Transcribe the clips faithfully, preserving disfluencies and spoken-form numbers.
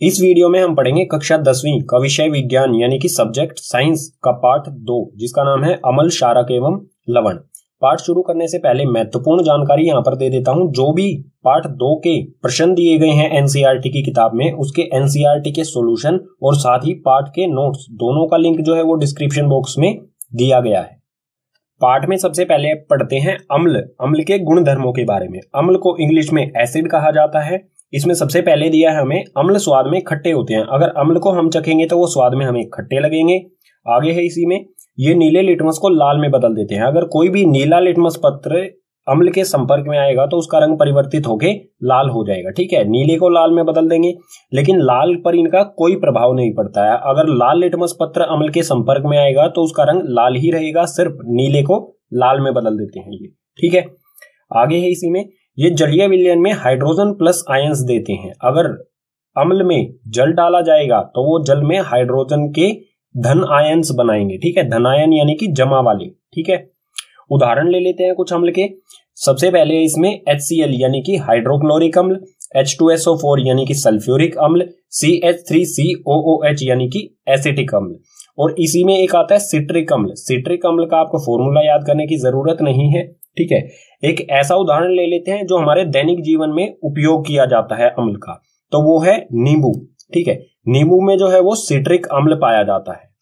इस वीडियो में हम पढ़ेंगे कक्षा दसवीं का विषय विज्ञान यानी कि सब्जेक्ट साइंस का पार्ट दो, जिसका नाम है अम्ल, क्षारक एवं लवण। पाठ शुरू करने से पहले महत्वपूर्ण जानकारी यहाँ पर दे देता हूँ। जो भी पार्ट दो के प्रश्न दिए गए हैं एनसीईआरटी की किताब में, उसके एनसीईआरटी के सॉल्यूशन और साथ ही पार्ट के नोट्स दोनों का लिंक जो है वो डिस्क्रिप्शन बॉक्स में दिया गया है। पाठ में सबसे पहले पढ़ते हैं अम्ल। अम्ल के गुण धर्मों के बारे में। अम्ल को इंग्लिश में एसिड कहा जाता है। इसमें सबसे पहले दिया है हमें अम्ल स्वाद में खट्टे होते हैं। अगर अम्ल को हम चखेंगे तो वो स्वाद में हमें खट्टे लगेंगे। आगे है इसी में, ये नीले लिटमस को लाल में बदल देते हैं। अगर कोई भी नीला लिटमस पत्र अम्ल के संपर्क में आएगा तो उसका रंग परिवर्तित होकर लाल हो जाएगा। ठीक है, नीले को लाल में बदल देंगे, लेकिन लाल पर इनका कोई प्रभाव नहीं पड़ता है। अगर लाल लिटमस पत्र अम्ल के संपर्क में आएगा तो उसका रंग लाल ही रहेगा, सिर्फ नीले को लाल में बदल देते हैं ये। ठीक है, आगे है इसी में, ये जलीय विलयन में हाइड्रोजन प्लस आयंस देते हैं। अगर अम्ल में जल डाला जाएगा तो वो जल में हाइड्रोजन के धन आयंस बनाएंगे। ठीक है, धन आयन यानी कि जमा वाले। ठीक है, उदाहरण ले लेते हैं कुछ अम्ल के। सबसे पहले इसमें एच सी एल यानी कि हाइड्रोक्लोरिक अम्ल, H two S O four यानी कि सल्फ्यूरिक अम्ल, C H three C O O H यानी कि एसिटिक अम्ल, और इसी में एक आता है सिट्रिक अम्ल। सिट्रिक अम्ल का आपको फॉर्मूला याद करने की जरूरत नहीं है। ठीक है, एक ऐसा उदाहरण ले लेते हैं जो हमारे दैनिक जीवन में उपयोग किया जाता है अम्ल का, तो वो है नींबू। ठीक है, नींबू में जो है वो सिट्रिक अम्ल पाया जाता है।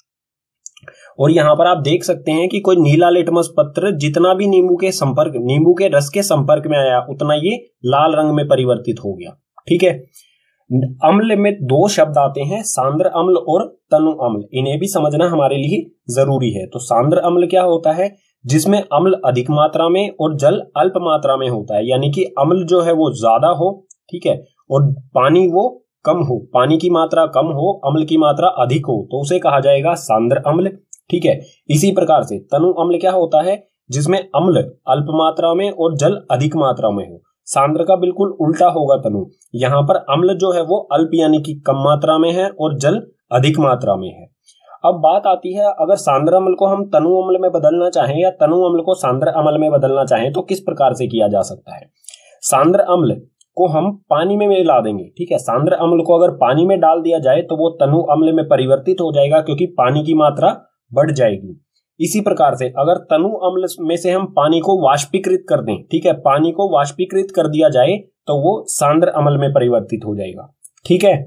और यहां पर आप देख सकते हैं कि कोई नीला लिटमस पत्र जितना भी नींबू के संपर्क नींबू के रस के संपर्क में आया उतना ये लाल रंग में परिवर्तित हो गया। ठीक है, अम्ल में दो शब्द आते हैं, सांद्र अम्ल और तनु अम्ल। इन्हें भी समझना हमारे लिए जरूरी है। तो सांद्र अम्ल क्या होता है? जिसमें अम्ल अधिक मात्रा में और जल अल्प मात्रा में होता है, यानी कि अम्ल जो है वो ज्यादा हो, ठीक है, और पानी वो कम हो, पानी की मात्रा कम हो, अम्ल की मात्रा अधिक हो, तो उसे कहा जाएगा सांद्र अम्ल। ठीक है, इसी प्रकार से तनु अम्ल क्या होता है? जिसमें अम्ल अल्प मात्रा में और जल अधिक मात्रा में हो। सांद्र का बिल्कुल उल्टा होगा तनु। यहाँ पर अम्ल जो है वो अल्प यानी कि कम मात्रा में है और जल अधिक मात्रा में है। अब बात आती है, अगर सांद्र अम्ल को हम तनु अम्ल में बदलना चाहें या तनु अम्ल को सांद्र अम्ल में बदलना चाहें तो किस प्रकार से किया जा सकता है? सांद्र अम्ल को हम पानी में मिला देंगे। ठीक है, सांद्र अम्ल को अगर पानी में डाल दिया जाए तो वो तनु अम्ल में परिवर्तित हो जाएगा, क्योंकि पानी की मात्रा बढ़ जाएगी। इसी प्रकार से अगर तनु अम्ल में से हम पानी को वाष्पीकृत कर दें, ठीक है, पानी को वाष्पीकृत कर दिया जाए तो वो सांद्र अम्ल में परिवर्तित हो जाएगा। ठीक है,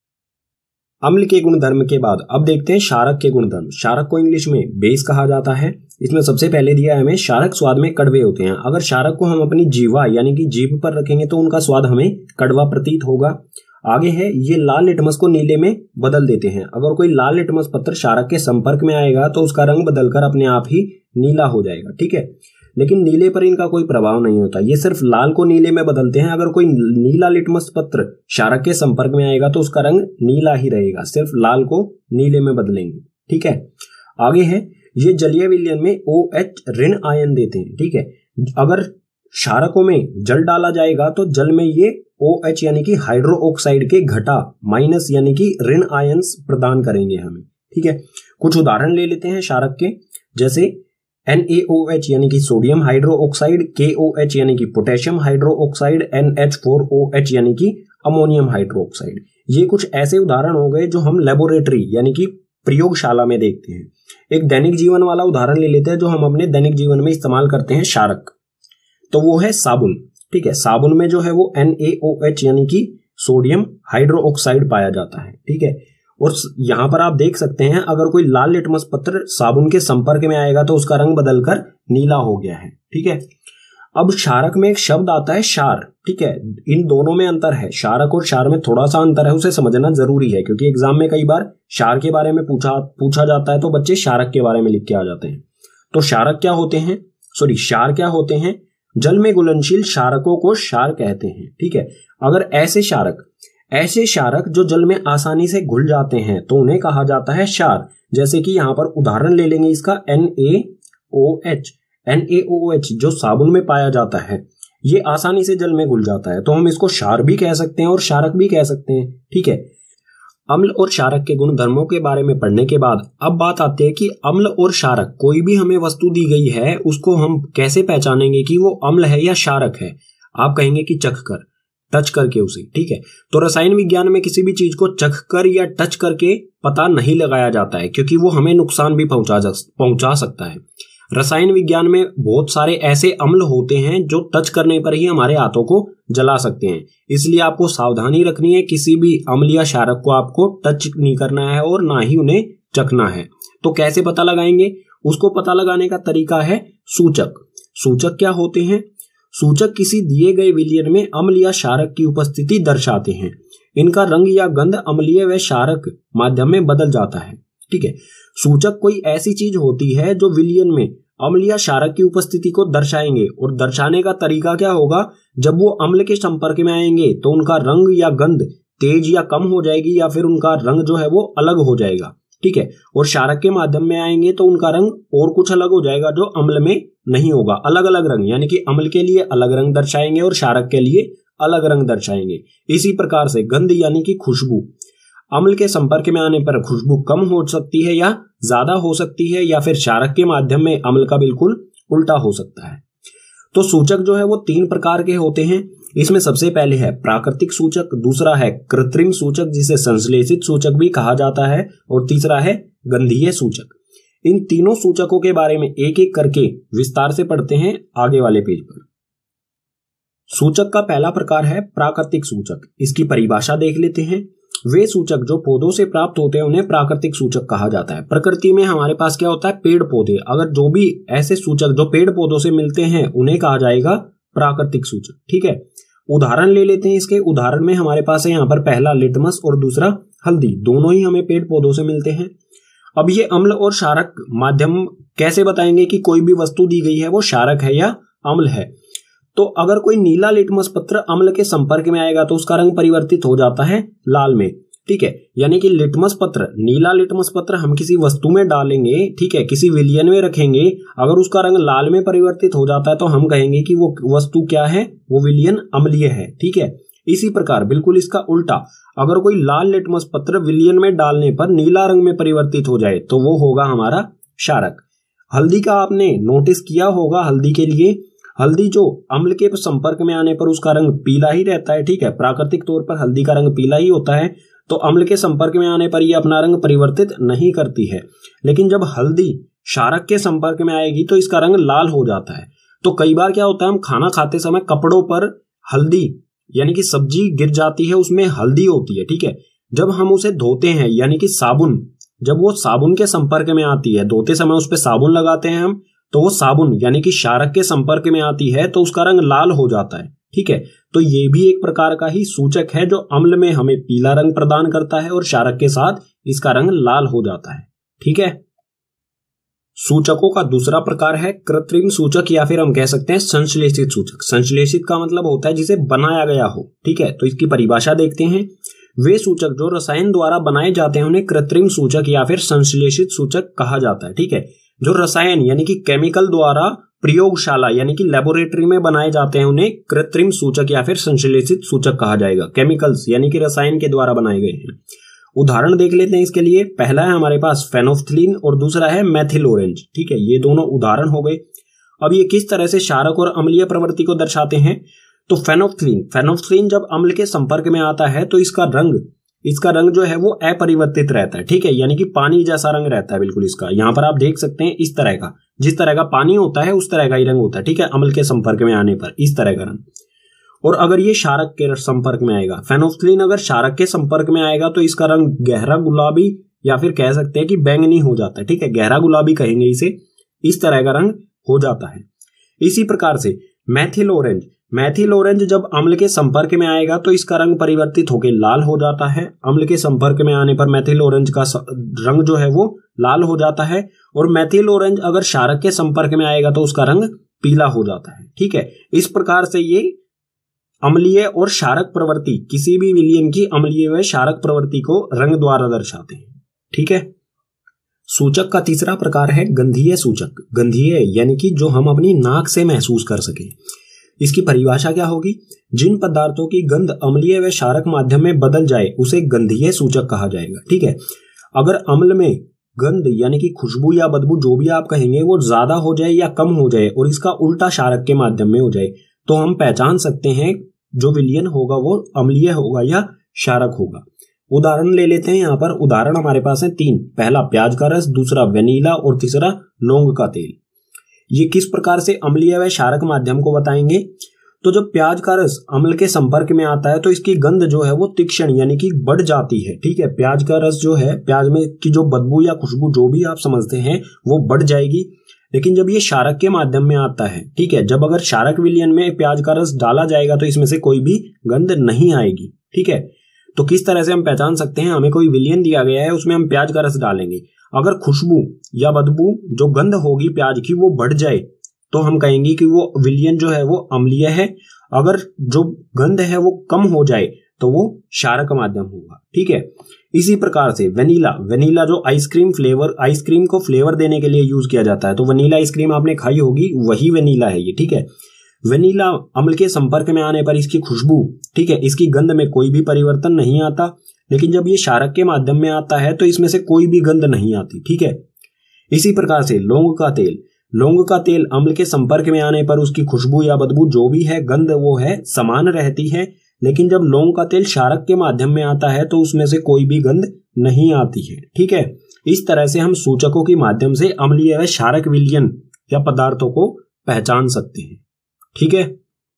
अम्ल के गुणधर्म के बाद अब देखते हैं क्षारक के गुणधर्म। क्षारक को इंग्लिश में बेस कहा जाता है। इसमें सबसे पहले दिया है हमें, क्षारक स्वाद में कड़वे होते हैं। अगर क्षारक को हम अपनी जीवा यानी कि जीभ पर रखेंगे तो उनका स्वाद हमें कड़वा प्रतीत होगा। आगे है, ये लाल लिटमस को नीले में बदल देते हैं। अगर कोई लाल लिटमस पत्र क्षारक के संपर्क में आएगा तो उसका रंग बदलकर अपने आप ही नीला हो जाएगा। ठीक है, लेकिन नीले पर इनका कोई प्रभाव नहीं होता, ये सिर्फ लाल को नीले में बदलते हैं। अगर कोई नीला लिटमस पत्र क्षारक के संपर्क में आएगा तो उसका रंग नीला ही रहेगा, सिर्फ लाल को नीले में बदलेंगे। ठीक है, आगे है, ये जलीय विलयन में ओ एच ऋण आयन देते हैं। ठीक है, अगर क्षारकों में जल डाला जाएगा तो जल में ये ओ एच यानी कि हाइड्रो ऑक्साइड के घटा माइनस यानी कि ऋण आयंस प्रदान करेंगे हमें। ठीक है, कुछ उदाहरण ले लेते हैं क्षारक के, जैसे एन ए ओ एच यानी कि सोडियम हाइड्रो ऑक्साइड, के ओ एच यानी कि potassium hydro oxide, N H four O H यानी कि अमोनियम हाइड्रो ऑक्साइड। ये कुछ ऐसे उदाहरण हो गए जो हम लेबोरेटरी यानी कि प्रयोगशाला में देखते हैं। एक दैनिक जीवन वाला उदाहरण ले लेते हैं जो हम अपने दैनिक जीवन में इस्तेमाल करते हैं क्षारक, तो वो है साबुन। ठीक है, साबुन में जो है वो एन ए ओ एच यानी कि सोडियम हाइड्रो ऑक्साइड पाया जाता है। ठीक है, और यहां पर आप देख सकते हैं, अगर कोई लाल लिटमस पत्र साबुन के संपर्क में आएगा तो उसका रंग बदलकर नीला हो गया है। ठीक है, अब क्षारक में एक शब्द आता है क्षार। ठीक है, इन दोनों में अंतर है, क्षारक और क्षार में थोड़ा सा अंतर है, उसे समझना जरूरी है, क्योंकि एग्जाम में कई बार क्षार के बारे में पूछा पूछा जाता है तो बच्चे क्षारक के बारे में लिख के आ जाते हैं। तो क्षारक क्या होते हैं, सॉरी क्षार क्या होते हैं? जल में घुलनशील क्षारकों को क्षार कहते हैं। ठीक है, अगर ऐसे क्षारक ऐसे क्षारक जो जल में आसानी से घुल जाते हैं तो उन्हें कहा जाता है क्षार। जैसे कि यहां पर उदाहरण ले लेंगे इसका, N A O H. N A O H जो साबुन में पाया जाता है, ये आसानी से जल में घुल जाता है, तो हम इसको क्षार भी कह सकते हैं और क्षारक भी कह सकते हैं। ठीक है, अम्ल और क्षारक के गुण धर्मों के बारे में पढ़ने के बाद अब बात आती है कि अम्ल और क्षारक, कोई भी हमें वस्तु दी गई है उसको हम कैसे पहचानेंगे कि वो अम्ल है या क्षारक है। आप कहेंगे कि चख कर, टच करके उसे, ठीक है। तो रसायन विज्ञान में किसी भी चीज को चख कर या टच करके पता नहीं लगाया जाता है, क्योंकि वो हमें नुकसान भी पहुंचा पहुंचा सकता है। रसायन विज्ञान में बहुत सारे ऐसे अम्ल होते हैं जो टच करने पर ही हमारे हाथों को जला सकते हैं, इसलिए आपको सावधानी रखनी है, किसी भी अम्ल या क्षारक को आपको टच नहीं करना है और ना ही उन्हें चखना है। तो कैसे पता लगाएंगे? उसको पता लगाने का तरीका है सूचक। सूचक क्या होते हैं? सूचक किसी दिए गए विलयन में अम्ल या क्षारक की उपस्थिति दर्शाते हैं। इनका रंग या गंध अम्लीय व क्षारक माध्यम में बदल जाता है, ठीक है। सूचक कोई ऐसी चीज होती है जो विलयन में अम्ल या क्षारक की उपस्थिति को दर्शाएंगे, और दर्शाने का तरीका क्या होगा? जब वो अम्ल के संपर्क में आएंगे तो उनका रंग या गंध तेज या कम हो जाएगी, या फिर उनका रंग जो है वो अलग हो जाएगा, ठीक है। और क्षारक के माध्यम में आएंगे तो उनका रंग और कुछ अलग हो जाएगा जो अम्ल में नहीं होगा। अलग अलग रंग, यानी कि अम्ल के लिए अलग रंग दर्शाएंगे और क्षारक के लिए अलग रंग दर्शाएंगे। इसी प्रकार से गंध यानी कि खुशबू, अम्ल के संपर्क में आने पर खुशबू कम हो सकती है या ज्यादा हो सकती है, या फिर क्षारक के माध्यम में अम्ल का बिल्कुल उल्टा हो सकता है। तो सूचक जो है वो तीन प्रकार के होते हैं। इसमें सबसे पहले है प्राकृतिक सूचक, दूसरा है कृत्रिम सूचक जिसे संश्लेषित सूचक भी कहा जाता है, और तीसरा है गंधीय सूचक। इन तीनों सूचकों के बारे में एक एक करके विस्तार से पढ़ते हैं आगे वाले पेज पर। सूचक का पहला प्रकार है प्राकृतिक सूचक। इसकी परिभाषा देख लेते हैं। वे सूचक जो पौधों से प्राप्त होते हैं उन्हें प्राकृतिक सूचक कहा जाता है। प्रकृति में हमारे पास क्या होता है? पेड़ पौधे। अगर जो भी ऐसे सूचक जो पेड़ पौधों से मिलते हैं उन्हें कहा जाएगा प्राकृतिक सूचक, ठीक है। उदाहरण ले लेते हैं इसके। उदाहरण में हमारे पास है यहाँ पर पहला लिटमस और दूसरा हल्दी, दोनों ही हमें पेड़ पौधों से मिलते हैं। अब ये अम्ल और क्षारक माध्यम कैसे बताएंगे कि कोई भी वस्तु दी गई है वो क्षारक है या अम्ल है? तो अगर कोई नीला लिटमस पत्र अम्ल के संपर्क में आएगा तो उसका रंग परिवर्तित हो जाता है लाल में, ठीक है। यानी कि लिटमस पत्र, नीला लिटमस पत्र हम किसी वस्तु में डालेंगे, ठीक है, किसी विलयन में रखेंगे, अगर उसका रंग लाल में परिवर्तित हो जाता है तो हम कहेंगे कि वो वस्तु क्या है? वो विलयन अम्लीय है, ठीक है। इसी प्रकार बिल्कुल इसका उल्टा, अगर कोई लाल लिटमस पत्र विलयन में डालने पर नीला रंग में परिवर्तित हो जाए तो वो होगा हमारा क्षारक। हल्दी का आपने नोटिस किया होगा, हल्दी के लिए हल्दी जो अम्ल के संपर्क में आने पर उसका रंग पीला ही रहता है, ठीक है। प्राकृतिक तौर पर हल्दी का रंग पीला ही होता है, तो अम्ल के संपर्क में आने पर यह अपना रंग परिवर्तित नहीं करती है। लेकिन जब हल्दी क्षारक के संपर्क में आएगी तो इसका रंग लाल हो जाता है। तो कई बार क्या होता है, हम खाना खाते समय कपड़ों पर हल्दी यानी कि सब्जी गिर जाती है, उसमें हल्दी होती है, ठीक है। जब हम उसे धोते हैं यानी कि साबुन, जब वो साबुन के संपर्क में आती है, धोते समय उस पर साबुन लगाते हैं हम, तो वो साबुन यानी कि क्षारक के संपर्क में आती है तो उसका रंग लाल हो जाता है, ठीक है। तो ये भी एक प्रकार का ही सूचक है जो अम्ल में हमें पीला रंग प्रदान करता है और क्षारक के साथ इसका रंग लाल हो जाता है, ठीक है। सूचकों का दूसरा प्रकार है कृत्रिम सूचक, या फिर हम कह सकते हैं संश्लेषित सूचक। संश्लेषित का मतलब होता है जिसे बनाया गया हो, ठीक है। तो इसकी परिभाषा देखते हैं। वे सूचक जो रसायन द्वारा बनाए जाते हैं उन्हें कृत्रिम सूचक या फिर संश्लेषित सूचक कहा जाता है, ठीक है। जो रसायन यानी कि केमिकल द्वारा प्रयोगशाला यानी कि लेबोरेटरी में बनाए जाते हैं उन्हें कृत्रिम सूचक या फिर संश्लेषित सूचक कहा जाएगा। केमिकल्स यानी कि रसायन के द्वारा बनाए गए हैं। उदाहरण देख लेते हैं इसके लिए। पहला है हमारे पास फेनोफ्थलीन और दूसरा है मेथिल ऑरेंज, ठीक है। ये दोनों उदाहरण हो गए। अब ये किस तरह से क्षारक और अम्लीय प्रवृत्ति को दर्शाते हैं? तो फेनोफ्थलीन फेनोफ्थलीन जब अम्ल के संपर्क में आता है तो इसका रंग इसका रंग जो है वो अपरिवर्तित रहता है, ठीक है। यानी कि पानी जैसा रंग रहता है बिल्कुल इसका। यहाँ पर आप देख सकते हैं इस तरह का, जिस तरह का पानी होता है उस तरह का ही रंग होता है, ठीक है। अम्ल के संपर्क में आने पर इस तरह का रंग। और अगर ये क्षारक के संपर्क में आएगा, फेनोफ्थलीन अगर क्षारक के संपर्क में आएगा तो इसका रंग गहरा गुलाबी या फिर कह सकते हैं कि बैंगनी हो जाता है, ठीक है। गहरा गुलाबी कहेंगे इसे, इस तरह का रंग हो जाता है। इसी प्रकार से मेथिल ऑरेंज मेथिल ऑरेंज जब अम्ल के संपर्क में आएगा तो इसका रंग परिवर्तित होकर लाल हो जाता है। अम्ल के संपर्क में आने पर मेथिल ऑरेंज का रंग जो है वो लाल हो जाता है। और मेथिल ऑरेंज अगर क्षारक के संपर्क में आएगा तो उसका रंग पीला हो जाता है, ठीक है। इस प्रकार से ये अम्लीय और क्षारक प्रवृत्ति, किसी भी विलयन की अम्लीय व क्षारक प्रवृत्ति को रंग द्वारा दर्शाते हैं, ठीक है। सूचक का तीसरा प्रकार है गंधीय सूचक। गंधीय यानी कि जो हम अपनी नाक से महसूस कर सके। इसकी परिभाषा क्या होगी? जिन पदार्थों की गंध अम्लीय व क्षारक माध्यम में बदल जाए उसे गंधीय सूचक कहा जाएगा, ठीक है। अगर अम्ल में गंध यानी कि खुशबू या बदबू जो भी आप कहेंगे वो ज्यादा हो जाए या कम हो जाए और इसका उल्टा क्षारक के माध्यम में हो जाए तो हम पहचान सकते हैं जो विलयन होगा वो अम्लीय होगा या क्षारक होगा। उदाहरण ले लेते हैं। यहाँ पर उदाहरण हमारे पास है तीन। पहला प्याज का रस, दूसरा वेनिला और तीसरा लौंग का तेल। ये किस प्रकार से अम्लीय व क्षारक माध्यम को बताएंगे। तो जब प्याज का रस अम्ल के संपर्क में आता है तो इसकी गंध जो है वो तीक्ष्ण यानी कि बढ़ जाती है। ठीक है, प्याज का रस जो है, प्याज में की जो बदबू या खुशबू जो भी आप समझते हैं वो बढ़ जाएगी। लेकिन जब ये क्षारक के माध्यम में आता है, ठीक है, जब अगर क्षारक विलयन में प्याज का रस डाला जाएगा तो इसमें से कोई भी गंध नहीं आएगी। ठीक है, तो किस तरह से हम पहचान सकते हैं। हमें कोई विलयन दिया गया है, उसमें हम प्याज का रस डालेंगे, अगर खुशबू या बदबू जो गंध होगी प्याज की वो बढ़ जाए तो हम कहेंगे कि वो विलयन जो है वो अम्लीय है। अगर जो गंध है वो कम हो जाए तो वो क्षारक माध्यम होगा। ठीक है, इसी प्रकार से वेनिला, वेनिला जो आइसक्रीम फ्लेवर, आइसक्रीम को फ्लेवर देने के लिए यूज किया जाता है, तो वेनिला आइसक्रीम आपने खाई होगी, वही वेनिला है ये। ठीक है, वेनिला अम्ल के संपर्क में आने पर इसकी खुशबू, ठीक है, इसकी गंध में कोई भी परिवर्तन नहीं आता। लेकिन जब ये क्षारक के माध्यम में आता है तो इसमें से कोई भी गंध नहीं आती। ठीक है, इसी प्रकार से लौंग का तेल, लौंग का तेल अम्ल के संपर्क में आने पर उसकी खुशबू या बदबू जो भी है, गंध वो है समान रहती है। लेकिन जब लौंग का तेल क्षारक के माध्यम में आता है तो उसमें से कोई भी गंध नहीं आती है। ठीक है, इस तरह से हम सूचकों के माध्यम से अम्लीय व क्षारक विलयन या पदार्थों को पहचान सकते हैं। ठीक है,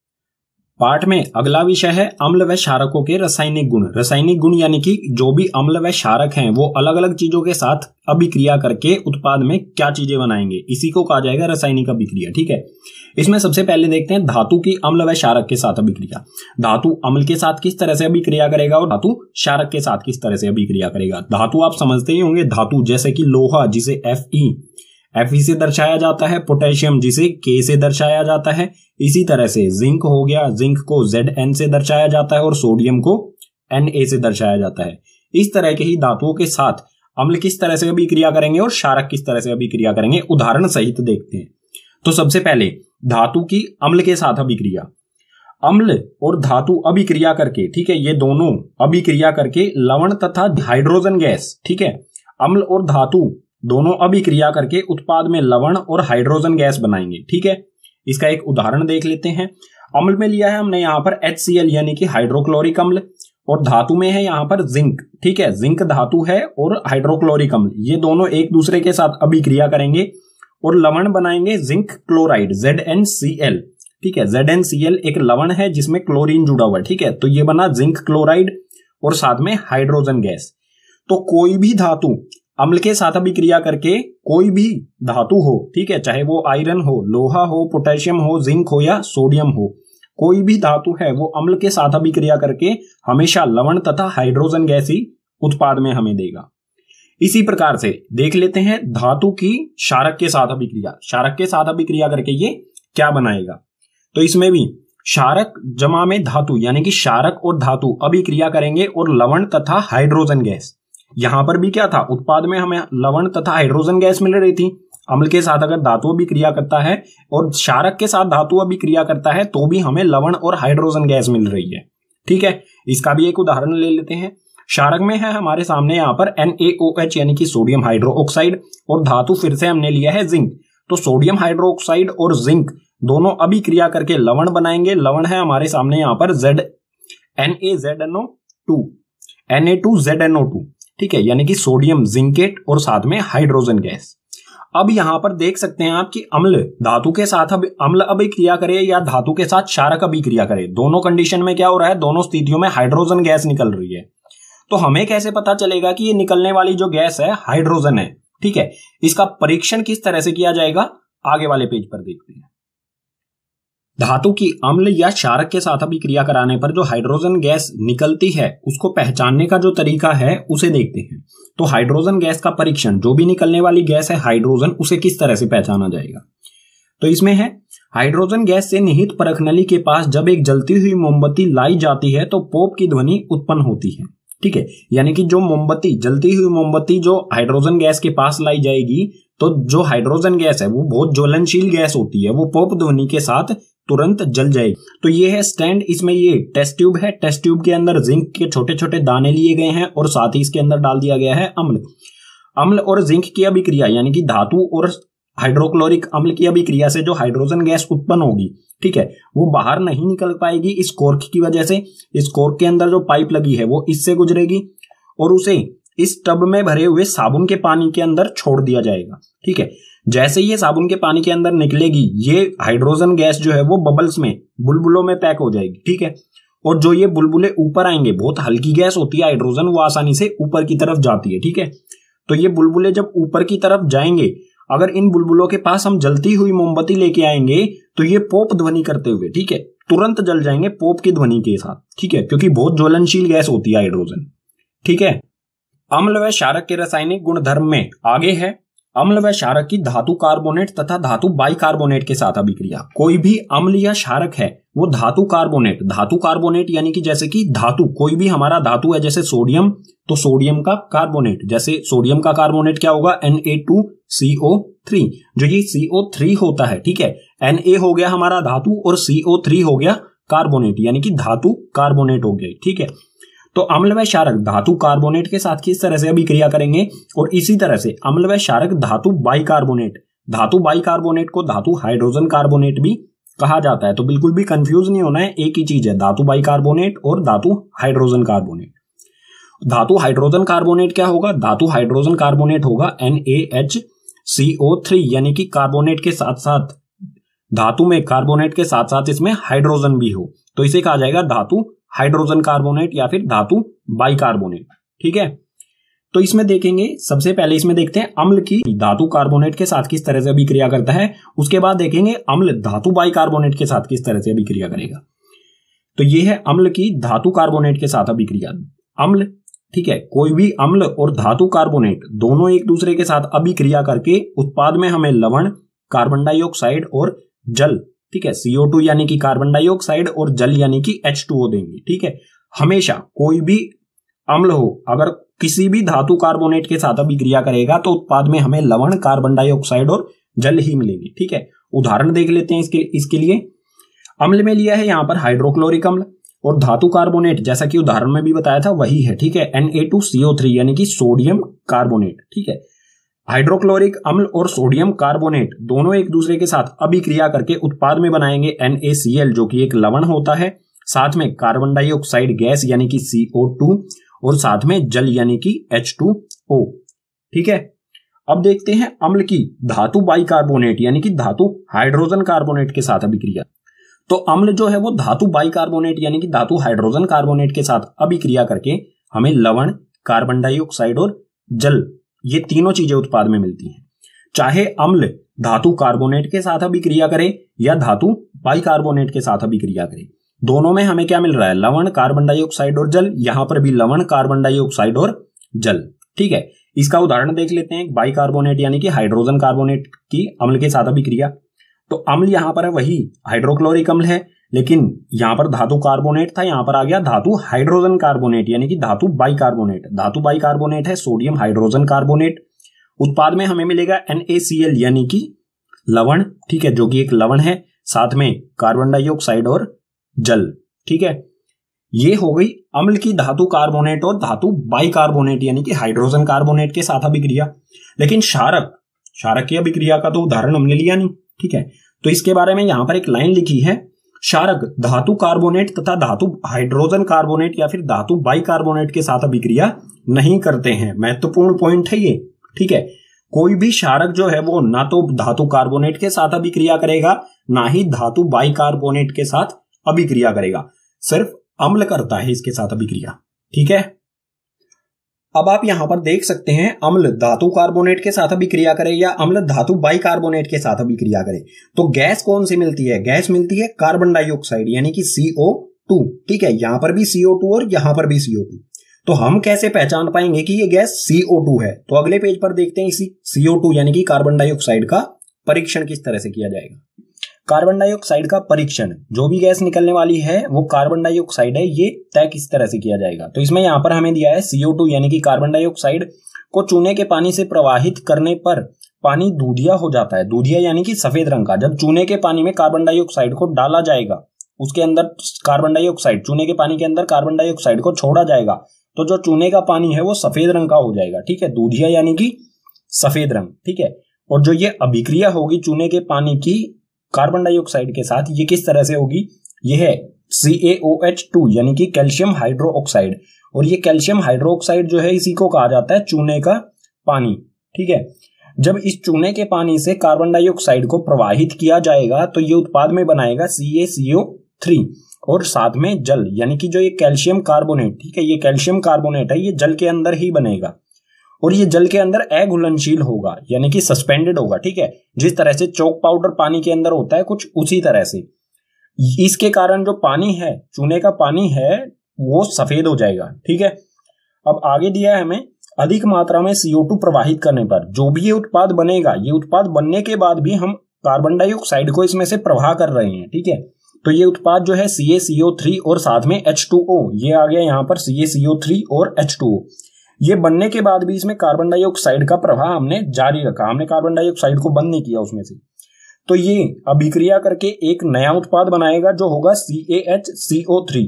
पाठ में अगला विषय है अम्ल व क्षारकों के रासायनिक गुण। रासायनिक गुण यानी कि जो भी अम्ल व क्षारक हैं वो अलग अलग चीजों के साथ अभिक्रिया करके उत्पाद में क्या चीजें बनाएंगे, इसी को कहा जाएगा रासायनिक अभिक्रिया। ठीक है, इसमें सबसे पहले देखते हैं धातु की अम्ल व क्षारक के साथ अभिक्रिया। धातु अम्ल के साथ किस तरह से अभिक्रिया करेगा और धातु क्षारक के साथ किस तरह से अभिक्रिया करेगा। धातु आप समझते ही होंगे, धातु जैसे कि लोहा जिसे एफ ई एफ ई से दर्शाया जाता है, पोटेशियम जिसे के से दर्शाया जाता है। इसी तरह से जिंक हो गया, जिंक को जेड एन से दर्शाया जाता है और सोडियम को एन ए से दर्शाया जाता है। इस तरह के ही धातुओं के साथ अम्ल किस तरह से अभिक्रिया करेंगे और क्षारक किस तरह से अभिक्रिया करेंगे, उदाहरण सहित देखते हैं। तो सबसे पहले धातु की अम्ल के साथ अभिक्रिया। अम्ल और धातु अभिक्रिया करके, ठीक है, ये दोनों अभिक्रिया करके लवण तथा हाइड्रोजन गैस, ठीक है, अम्ल और धातु दोनों अभिक्रिया करके उत्पाद में लवण और हाइड्रोजन गैस बनाएंगे। ठीक है, इसका एक उदाहरण देख लेते हैं। अम्ल में लिया है हमने यहाँ पर एच सी एल यानी कि हाइड्रोक्लोरिक अम्ल, और धातु में है यहाँ पर जिंक। ठीक है, जिंक धातु है और हाइड्रोक्लोरिक अम्ल, ये दोनों एक दूसरे के साथ अभिक्रिया करेंगे और लवण बनाएंगे zinc chloride Z N C L. ठीक है, जेड एन सी एल एक लवण है जिसमें क्लोरीन जुड़ा हुआ है। ठीक है, तो ये बना जिंक क्लोराइड और साथ में हाइड्रोजन गैस। तो कोई भी धातु अम्ल के साथ अभिक्रिया करके, कोई भी धातु हो, ठीक है, चाहे वो आयरन हो, लोहा हो, पोटेशियम हो, जिंक हो या सोडियम हो, कोई भी धातु है वो अम्ल के साथ अभिक्रिया करके हमेशा लवण तथा हाइड्रोजन गैस ही उत्पाद में हमें देगा। इसी प्रकार से देख लेते हैं धातु की क्षारक के साथ अभिक्रिया। क्षारक के साथ अभिक्रिया करके ये क्या बनाएगा। तो इसमें भी क्षारक जमा में धातु यानी कि क्षारक और धातु अभिक्रिया करेंगे और लवण तथा हाइड्रोजन गैस। यहां पर भी क्या था, उत्पाद में हमें लवण तथा हाइड्रोजन गैस मिल रही थी। अम्ल के साथ अगर धातु अभिक्रिया करता है और क्षारक के साथ धातु अभिक्रिया करता है तो भी हमें लवण और हाइड्रोजन गैस मिल रही है। ठीक है, इसका भी एक उदाहरण ले लेते हैं। क्षारक में है हमारे सामने यहाँ पर एन ए ओ एच यानी कि सोडियम हाइड्रो ऑक्साइड, और धातु फिर से हमने लिया है जिंक। तो सोडियम हाइड्रो ऑक्साइड और जिंक दोनों अभिक्रिया करके लवण बनाएंगे। लवण है हमारे सामने यहाँ पर Z N A Z N O two N A two Z N O two. ठीक है, यानी कि सोडियम जिंकेट और साथ में हाइड्रोजन गैस। अब यहां पर देख सकते हैं आप कि अम्ल धातु के साथ अब अम्ल अभिक्रिया करे या धातु के साथ क्षारक अभिक्रिया करे, दोनों कंडीशन में क्या हो रहा है, दोनों स्थितियों में हाइड्रोजन गैस निकल रही है। तो हमें कैसे पता चलेगा कि ये निकलने वाली जो गैस है हाइड्रोजन है। ठीक है, इसका परीक्षण किस तरह से किया जाएगा, आगे वाले पेज पर देखते हैं। धातु की अम्ल या क्षारक के साथ अभिक्रिया कराने पर जो हाइड्रोजन गैस निकलती है उसको पहचानने का जो तरीका है उसे देखते हैं। तो हाइड्रोजन गैस का परीक्षण, जो भी निकलने वाली गैस है हाइड्रोजन, उसे किस तरह से पहचाना जाएगा। तो इसमें है हाइड्रोजन गैस से निहित परख नली के पास जब एक जलती हुई मोमबत्ती लाई जाती है तो पोप की ध्वनि उत्पन्न होती है। ठीक है, यानी कि जो मोमबत्ती, जलती हुई मोमबत्ती जो हाइड्रोजन गैस के पास लाई जाएगी तो जो हाइड्रोजन गैस है वो बहुत ज्वलनशील गैस होती है, वो पोप ध्वनि के साथ तुरंत जल जाएगी। तो ये है स्टैंड, इसमें ये टेस्ट ट्यूब है। टेस्ट ट्यूब के अंदर जिंक के छोटे छोटे दाने लिए गए हैं और साथ ही इसके अंदर डाल दिया गया है अम्ल। अम्ल और जिंक की अभिक्रिया यानी कि धातु और हाइड्रोक्लोरिक अम्ल की अभिक्रिया से जो हाइड्रोजन गैस उत्पन्न होगी, ठीक है, वो बाहर नहीं निकल पाएगी इस कॉर्क की वजह से। इस कॉर्क के अंदर जो पाइप लगी है वो इससे गुजरेगी और उसे इस टब में भरे हुए साबुन के पानी के अंदर छोड़ दिया जाएगा, ठीक है। जैसे ये साबुन के पानी के अंदर निकलेगी, ये हाइड्रोजन गैस जो है वो बबल्स में, बुलबुलों में पैक हो जाएगी, ठीक है। और जो ये बुलबुले ऊपर आएंगे, बहुत हल्की गैस होती है हाइड्रोजन, वो आसानी से ऊपर की तरफ जाती है, ठीक है। तो ये बुलबुले जब ऊपर की तरफ जाएंगे, अगर इन बुलबुलों के पास हम जलती हुई मोमबत्ती लेके आएंगे तो ये पोप ध्वनि करते हुए, ठीक है, तुरंत जल जाएंगे पोप की ध्वनि के साथ, ठीक है, क्योंकि बहुत ज्वलनशील गैस होती है हाइड्रोजन, ठीक है। अम्ल व क्षारक के रासायनिक गुणधर्म में आगे है अम्ल व क्षारक की धातु कार्बोनेट तथा धातु बाइकार्बोनेट के साथ अभिक्रिया। कोई भी अम्ल या क्षारक है वो धातु कार्बोनेट, धातु कार्बोनेट यानी कि जैसे कि धातु, कोई भी हमारा धातु है जैसे सोडियम, तो सोडियम का कार्बोनेट, जैसे सोडियम का कार्बोनेट क्या होगा, N A two C O three, जो ये सी ओ थ्री होता है, ठीक है। Na हो गया हमारा धातु और सी ओ थ्री हो गया कार्बोनेट, यानी कि धातु कार्बोनेट हो गया, ठीक है। तो अम्ल व क्षारक धातु कार्बोनेट के साथ किस तरह से अभिक्रिया करेंगे, और इसी तरह से अम्ल व क्षारक धातु बाइकार्बोनेट, धातु बाइकार्बोनेट को धातु हाइड्रोजन कार्बोनेट भी कहा जाता है। तो बिल्कुल भी कंफ्यूज नहीं होना है, एक ही चीज है धातु बाइकार्बोनेट और धातु हाइड्रोजन कार्बोनेट। धातु हाइड्रोजन कार्बोनेट क्या होगा, धातु हाइड्रोजन कार्बोनेट होगा N A H C O three, यानी कि कार्बोनेट के साथ साथ, धातु में कार्बोनेट के साथ साथ इसमें हाइड्रोजन भी हो, तो इसे कहा जाएगा धातु हाइड्रोजन कार्बोनेट या फिर धातु बाइकार्बोनेट, ठीक है। तो इसमें देखेंगे, सबसे पहले इसमें देखते हैं अम्ल की धातु कार्बोनेट के साथ किस तरह से अभिक्रिया करता है, उसके बाद देखेंगे अम्ल धातु बाइकार्बोनेट के साथ किस तरह से अभिक्रिया करेगा। तो ये है अम्ल की धातु कार्बोनेट के साथ अभिक्रिया। अम्ल, ठीक है, कोई भी अम्ल और धातु कार्बोनेट दोनों एक दूसरे के साथ अभिक्रिया करके उत्पाद में हमें लवण, कार्बन डाइऑक्साइड और जल, ठीक है, सी ओ टू यानी कि कार्बन डाइऑक्साइड और जल यानी कि एच टू ओ देंगे, ठीक है। हमेशा कोई भी अम्ल हो, अगर किसी भी धातु कार्बोनेट के साथ अभिक्रिया करेगा तो उत्पाद में हमें लवण, कार्बन डाइऑक्साइड और जल ही मिलेंगे, ठीक है। उदाहरण देख लेते हैं इसके इसके लिए। अम्ल में लिया है यहां पर हाइड्रोक्लोरिक अम्ल, और धातु कार्बोनेट जैसा कि उदाहरण में भी बताया था वही है, ठीक है, N A two C O three यानी कि सोडियम कार्बोनेट, ठीक है। हाइड्रोक्लोरिक अम्ल और सोडियम कार्बोनेट दोनों एक दूसरे के साथ अभिक्रिया करके उत्पाद में बनाएंगे एन ए सी एल, जो कि एक लवण होता है, साथ में कार्बन डाइऑक्साइड गैस यानी कि सी ओ टू और साथ में जल यानी कि एच टू ओ, ठीक है। अब देखते हैं अम्ल की धातु बाइकार्बोनेट यानी कि धातु हाइड्रोजन कार्बोनेट के साथ अभिक्रिया। तो अम्ल जो है वो धातु बाइकार्बोनेट यानी कि धातु हाइड्रोजन कार्बोनेट के साथ अभिक्रिया करके हमें लवण, कार्बन डाइऑक्साइड और जल, ये तीनों चीजें उत्पाद में मिलती हैं। चाहे अम्ल धातु कार्बोनेट के साथ अभिक्रिया करे या धातु बाइकार्बोनेट के साथ अभिक्रिया करे, दोनों में हमें क्या मिल रहा है, लवण, कार्बन डाइऑक्साइड और जल। यहां पर भी लवण, कार्बन डाइऑक्साइड और जल, ठीक है। इसका उदाहरण देख लेते हैं, बाइकार्बोनेट यानी कि हाइड्रोजन कार्बोनेट की अम्ल के साथ अभिक्रिया। तो अम्ल यहां पर है वही हाइड्रोक्लोरिक अम्ल है, लेकिन यहां पर धातु कार्बोनेट था, यहां पर आ गया धातु हाइड्रोजन कार्बोनेट यानी कि धातु बाइकार्बोनेट। धातु बाइकार्बोनेट है सोडियम हाइड्रोजन कार्बोनेट। उत्पाद में हमें मिलेगा एन ए सी एल यानी कि लवण, ठीक है, जो कि एक लवण है, साथ में कार्बन डाइऑक्साइड और जल, ठीक है। ये हो गई अम्ल की धातु कार्बोनेट और धातु बाइकार्बोनेट यानी कि हाइड्रोजन कार्बोनेट के साथ अभिक्रिया। लेकिन क्षारक, क्षारक की अभिक्रिया का तो उदाहरण हमने लिया नहीं, ठीक है। तो इसके बारे में यहां पर एक लाइन लिखी है, क्षारक धातु कार्बोनेट तथा धातु हाइड्रोजन कार्बोनेट या फिर धातु बाइकार्बोनेट के साथ अभिक्रिया नहीं करते हैं। महत्वपूर्ण पॉइंट है ये, ठीक है। कोई भी क्षारक जो है वो ना तो धातु कार्बोनेट के साथ अभिक्रिया करेगा, ना ही धातु बाइकार्बोनेट के साथ अभिक्रिया करेगा, सिर्फ अम्ल करता है इसके साथ अभिक्रिया, ठीक है। अब आप यहां पर देख सकते हैं, अम्ल धातु कार्बोनेट के साथ अभिक्रिया करे या अम्ल धातु बाइकार्बोनेट के साथ अभिक्रिया करे तो गैस कौन सी मिलती है, गैस मिलती है कार्बन डाइऑक्साइड यानी कि सी ओ टू, ठीक है। यहां पर भी सी ओ टू और यहां पर भी सी ओ टू। तो हम कैसे पहचान पाएंगे कि ये गैस सी ओ टू है, तो अगले पेज पर देखते हैं इसी सी ओ टू यानी कि कार्बन डाइऑक्साइड का परीक्षण किस तरह से किया जाएगा। कार्बन डाइऑक्साइड का परीक्षण, जो भी गैस निकलने वाली है वो कार्बन डाइऑक्साइड है, ये तय किस तरह से किया जाएगा। तो इसमें यहां पर हमें दिया है सी ओ टू यानी कि कार्बन डाइऑक्साइड को चूने के पानी से प्रवाहित करने पर पानी दूधिया हो जाता है। दूधिया यानी कि सफेद रंग का। जब चूने के पानी में कार्बन डाइऑक्साइड को डाला जाएगा, उसके अंदर कार्बन डाइऑक्साइड, चूने के पानी के अंदर कार्बन डाइऑक्साइड को छोड़ा जाएगा, तो जो चूने का पानी है वो सफेद रंग का हो जाएगा, ठीक है। दूधिया यानी कि सफेद रंग, ठीक है। और जो ये अभिक्रिया होगी चूने के पानी की कार्बन डाइऑक्साइड के साथ, ये किस तरह से होगी, ये है C A O H to यानी कि कैल्शियम हाइड्रो ऑक्साइड। और ये कैल्शियम हाइड्रो ऑक्साइड जो है इसी को कहा जाता है चूने का पानी। ठीक है, जब इस चूने के पानी से कार्बन डाइऑक्साइड को प्रवाहित किया जाएगा तो ये उत्पाद में बनाएगा सी ए सी ओ थ्री और साथ में जल, यानी कि जो ये कैल्शियम कार्बोनेट, ठीक है, ये कैल्शियम कार्बोनेट है, ये जल के अंदर ही बनेगा और ये जल के अंदर अघुलनशील होगा यानी कि सस्पेंडेड होगा। ठीक है, जिस तरह से चौक पाउडर पानी के अंदर होता है कुछ उसी तरह से इसके कारण जो पानी है, चूने का पानी है, वो सफेद हो जाएगा। ठीक है, अब आगे दिया है हमें अधिक मात्रा में सी ओ टू प्रवाहित करने पर जो भी ये उत्पाद बनेगा, ये उत्पाद बनने के बाद भी हम कार्बन डाइऑक्साइड को इसमें से प्रवाह कर रहे हैं। ठीक है, तो ये उत्पाद जो है C A C O three और साथ में एच टू ओ, ये आ गया यहाँ पर C A C O three और एच टू ओ, ये बनने के बाद भी इसमें कार्बन डाइऑक्साइड का प्रवाह हमने जारी रखा, हमने कार्बन डाइऑक्साइड को बंद नहीं किया उसमें से। तो ये अभिक्रिया करके एक नया उत्पाद बनाएगा जो होगा सी A H C O three.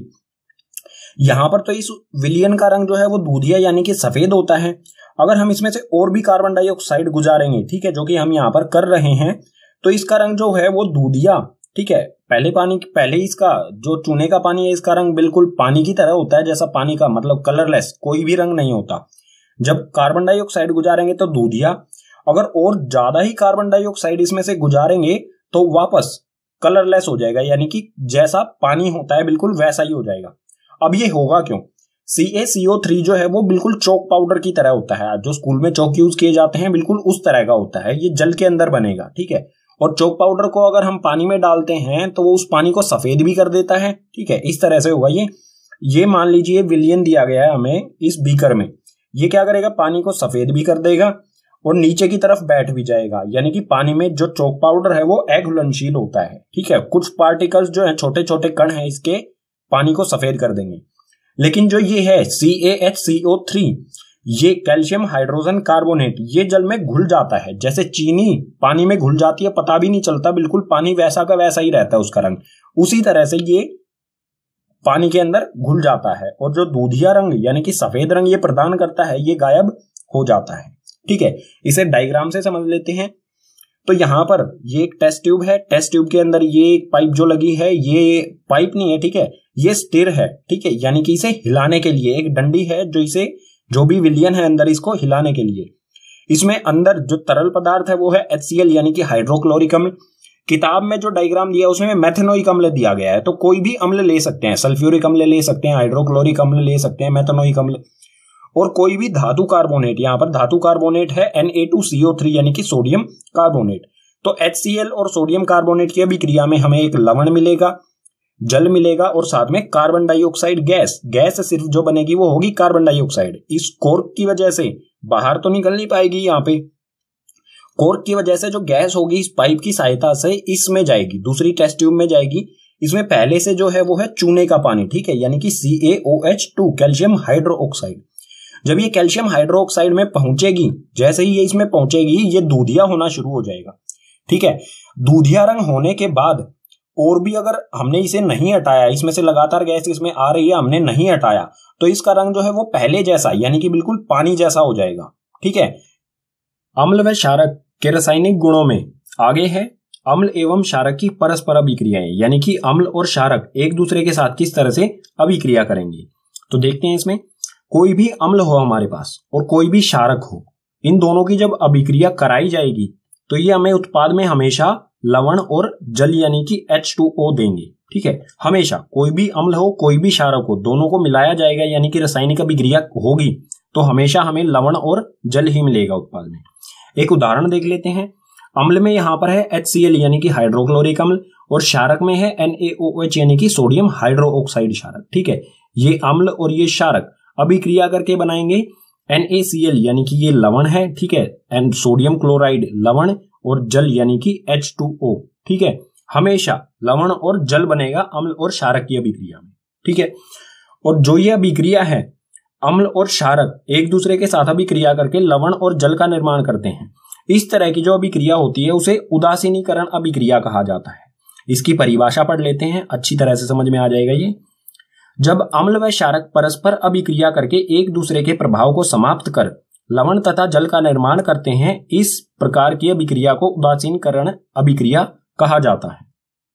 यहां पर तो इस विलयन का रंग जो है वो दूधिया यानी कि सफेद होता है। अगर हम इसमें से और भी कार्बन डाइऑक्साइड गुजारेंगे, ठीक है, जो कि हम यहाँ पर कर रहे हैं, तो इसका रंग जो है वो दूधिया, ठीक है, पहले पानी पहले इसका जो चूने का पानी है इसका रंग बिल्कुल पानी की तरह होता है, जैसा पानी का मतलब कलरलेस, कोई भी रंग नहीं होता। जब कार्बन डाइऑक्साइड गुजारेंगे तो दूधिया, अगर और ज्यादा ही कार्बन डाइऑक्साइड इसमें से गुजारेंगे तो वापस कलरलेस हो जाएगा, यानी कि जैसा पानी होता है बिल्कुल वैसा ही हो जाएगा। अब ये होगा क्यों? सी ए सी ओ थ्री जो है वो बिल्कुल चौक पाउडर की तरह होता है, जो स्कूल में चौक यूज किए जाते हैं बिल्कुल उस तरह का होता है, ये जल के अंदर बनेगा। ठीक है, और चौक पाउडर को अगर हम पानी में डालते हैं तो वो उस पानी को सफेद भी कर देता है। ठीक है, इस तरह से होगा ये ये मान लीजिए विलयन दिया गया है हमें इस बीकर में, ये क्या करेगा, पानी को सफेद भी कर देगा और नीचे की तरफ बैठ भी जाएगा, यानी कि पानी में जो चौक पाउडर है वो अघुलनशील होता है। ठीक है, कुछ पार्टिकल्स जो है छोटे छोटे कण है इसके पानी को सफेद कर देंगे। लेकिन जो ये है C A H C O three, ये कैल्शियम हाइड्रोजन कार्बोनेट, ये जल में घुल जाता है, जैसे चीनी पानी में घुल जाती है, पता भी नहीं चलता, बिल्कुल पानी वैसा का वैसा ही रहता है उसका रंग, उसी तरह से ये पानी के अंदर घुल जाता है और जो दूधिया रंग यानी कि सफेद रंग ये प्रदान करता है ये गायब हो जाता है। ठीक है, इसे डायग्राम से समझ लेते हैं। तो यहां पर ये एक टेस्ट ट्यूब है, टेस्ट ट्यूब के अंदर ये पाइप जो लगी है, ये पाइप नहीं है, ठीक है, ये स्थिर है। ठीक है, यानी कि इसे हिलाने के लिए एक डंडी है जो इसे जो भी विलयन है अंदर इसको हिलाने के लिए। इसमें अंदर जो तरल पदार्थ है वो है एच सी एल यानी कि हाइड्रोक्लोरिक अम्ल। किताब में जो डायग्राम दिया है उसमें मेथेनोइक अम्ल दिया गया है, तो कोई भी अम्ल ले सकते हैं, सल्फ्यूरिक अम्ल ले सकते हैं, हाइड्रोक्लोरिक अम्ल ले सकते हैं, मेथेनोइक अम्ल, और कोई भी धातु कार्बोनेट, यहां पर धातु कार्बोनेट है N A two C O three यानी कि सोडियम कार्बोनेट। तो एच सी एल और सोडियम कार्बोनेट की अभिक्रिया में हमें एक लवण मिलेगा, जल मिलेगा और साथ में कार्बन डाइऑक्साइड गैस, गैस सिर्फ जो बनेगी वो होगी कार्बन डाइऑक्साइड। इस कोर्क की वजह से बाहर तो निकल नहीं पाएगी, यहाँ पे कोर्क की वजह से जो गैस होगी इस पाइप की सहायता से इसमें जाएगी, दूसरी टेस्ट ट्यूब में जाएगी। इसमें पहले से जो है वो है चूने का पानी, ठीक है, यानी कि C A O H two calcium hydroxide. जब ये कैल्शियम हाइड्रो ऑक्साइड में पहुंचेगी, जैसे ही ये इसमें पहुंचेगी ये दूधिया होना शुरू हो जाएगा। ठीक है, दूधिया रंग होने के बाद और भी अगर हमने इसे नहीं हटाया, इसमें से लगातार गैस इसमें आ रही है, हमने नहीं हटाया, तो इसका रंग जो है वो पहले जैसा यानी कि बिल्कुल पानी जैसा हो जाएगा। ठीक है, अम्ल व क्षारक के रासायनिक गुणों में आगे है अम्ल एवं क्षारक की परस्पर अभिक्रियाएं, यानी कि अम्ल और क्षारक एक दूसरे के साथ किस तरह से अभिक्रिया करेंगे। तो देखते हैं, इसमें कोई भी अम्ल हो हमारे पास और कोई भी क्षारक हो, इन दोनों की जब अभिक्रिया कराई जाएगी तो ये हमें उत्पाद में हमेशा लवण और जल यानी कि एच टू ओ देंगे। ठीक है, हमेशा कोई भी अम्ल हो कोई भी क्षारक हो, दोनों को मिलाया जाएगा यानी कि रासायनिक अभिक्रिया होगी तो हमेशा हमें लवण और जल ही मिलेगा उत्पाद में। एक उदाहरण देख लेते हैं। अम्ल में यहाँ पर है एच सी एल यानी कि हाइड्रोक्लोरिक अम्ल और क्षारक में है एन ए ओ एच यानी कि सोडियम हाइड्रो ऑक्साइड क्षारक। ठीक है, ये अम्ल और ये क्षारक अभिक्रिया करके बनाएंगे एन ए सी एल यानी कि ये लवण है। ठीक है, एंड सोडियम क्लोराइड लवण और जल यानी कि एच टू ओ। ठीक है, हमेशा लवण और जल बनेगा अम्ल और क्षारक की अभिक्रिया में। ठीक है, और जो ये अभिक्रिया है अम्ल और क्षारक एक दूसरे के साथ अभिक्रिया करके लवण और जल का निर्माण करते हैं। इस तरह की जो अभिक्रिया होती है उसे उदासीनीकरण अभिक्रिया कहा जाता है। इसकी परिभाषा पढ़ लेते हैं, अच्छी तरह से समझ में आ जाएगा ये। जब अम्ल व क्षारक परस्पर अभिक्रिया करके एक दूसरे के प्रभाव को समाप्त कर लवण तथा जल का निर्माण करते हैं, इस प्रकार की अभिक्रिया को उदासीनीकरण अभिक्रिया कहा जाता है।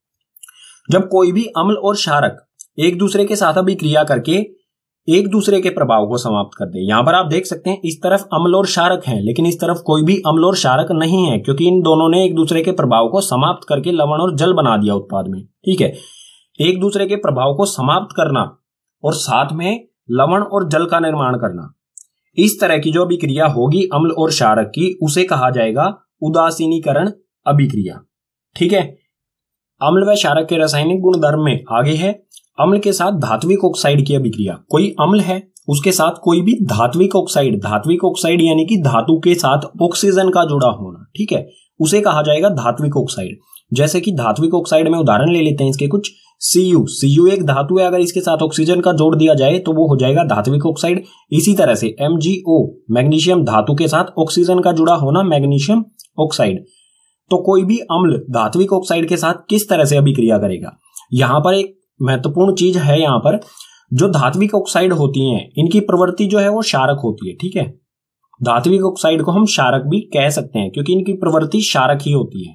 जब कोई भी अम्ल और क्षारक एक दूसरे के साथ अभिक्रिया करके एक दूसरे के प्रभाव को समाप्त कर दे। यहां पर आप देख सकते हैं इस तरफ अम्ल और क्षारक हैं, लेकिन इस तरफ कोई भी अम्ल और क्षारक नहीं है, क्योंकि इन दोनों ने एक दूसरे के प्रभाव को समाप्त करके लवण और जल बना दिया उत्पाद में। ठीक है, एक दूसरे के प्रभाव को समाप्त करना और साथ में लवण और जल का निर्माण करना, इस तरह की जो अभिक्रिया होगी अम्ल और क्षारक की, उसे कहा जाएगा उदासीनीकरण अभिक्रिया। ठीक है, अम्ल व क्षारक के रासायनिक गुणधर्म में आगे है अम्ल के साथ धात्विक ऑक्साइड की अभिक्रिया। कोई अम्ल है, उसके साथ कोई भी धात्विक ऑक्साइड, धात्विक ऑक्साइड यानी कि धातु के साथ ऑक्सीजन का जुड़ा होना, ठीक है, उसे कहा जाएगा धात्विक ऑक्साइड। जैसे कि धात्विक ऑक्साइड में उदाहरण ले लेते हैं इसके कुछ, सीयू, सीयू एक धातु है, अगर इसके साथ ऑक्सीजन का जोड़ दिया जाए तो वो हो जाएगा धात्विक ऑक्साइड। इसी तरह से एमजीओ, मैग्नीशियम धातु के साथ ऑक्सीजन का जुड़ा होना, मैग्नीशियम ऑक्साइड। तो कोई भी अम्ल धात्विक ऑक्साइड के साथ किस तरह से अभिक्रिया करेगा, यहां पर एक महत्वपूर्ण चीज है। यहां पर जो धात्विक ऑक्साइड होती हैं, इनकी प्रवृत्ति जो है वो क्षारक होती है। ठीक है, धात्विक ऑक्साइड को हम क्षारक भी कह सकते हैं, क्योंकि इनकी प्रवृत्ति क्षारक ही होती है।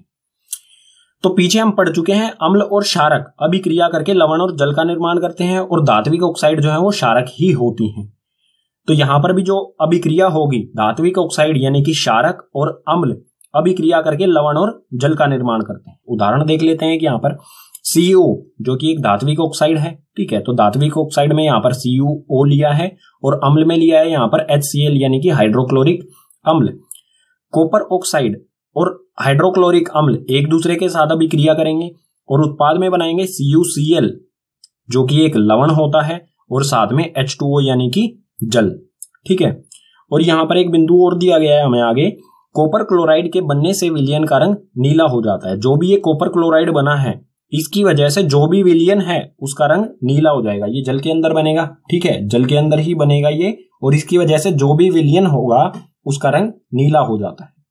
तो पीछे हम पढ़ चुके हैं अम्ल और क्षारक अभिक्रिया करके लवण और जल का निर्माण करते हैं, और धात्विक ऑक्साइड जो है वो क्षारक ही होती हैं। तो यहां पर भी जो अभिक्रिया होगी, धात्विक ऑक्साइड यानी कि क्षारक और अम्ल अभिक्रिया करके लवण और जल का निर्माण करते हैं। उदाहरण देख लेते हैं कि यहाँ पर सीयू जो कि एक धात्विक ऑक्साइड है। ठीक है, तो धात्विक ऑक्साइड में यहाँ पर सी यू ओ लिया है और अम्ल में लिया है यहाँ पर एच सी एल यानी कि हाइड्रोक्लोरिक अम्ल। कॉपर ऑक्साइड और हाइड्रोक्लोरिक अम्ल एक दूसरे के साथ अभिक्रिया करेंगे और उत्पाद में बनाएंगे सी यू सी एल जो कि एक लवण होता है, और साथ में एच टू ओ यानी कि जल। ठीक है, और यहाँ पर एक बिंदु और दिया गया है हमें आगे, कॉपर क्लोराइड के बनने से विलयन का रंग नीला हो जाता है। जो भी ये कॉपर क्लोराइड बना है, इसकी वजह से जो भी विलयन है उसका रंग नीला हो जाएगा। ये जल के अंदर बनेगा, ठीक है, जल के अंदर ही बनेगा ये, और इसकी वजह से जो भी विलयन होगा उसका रंग नीला हो जाता है।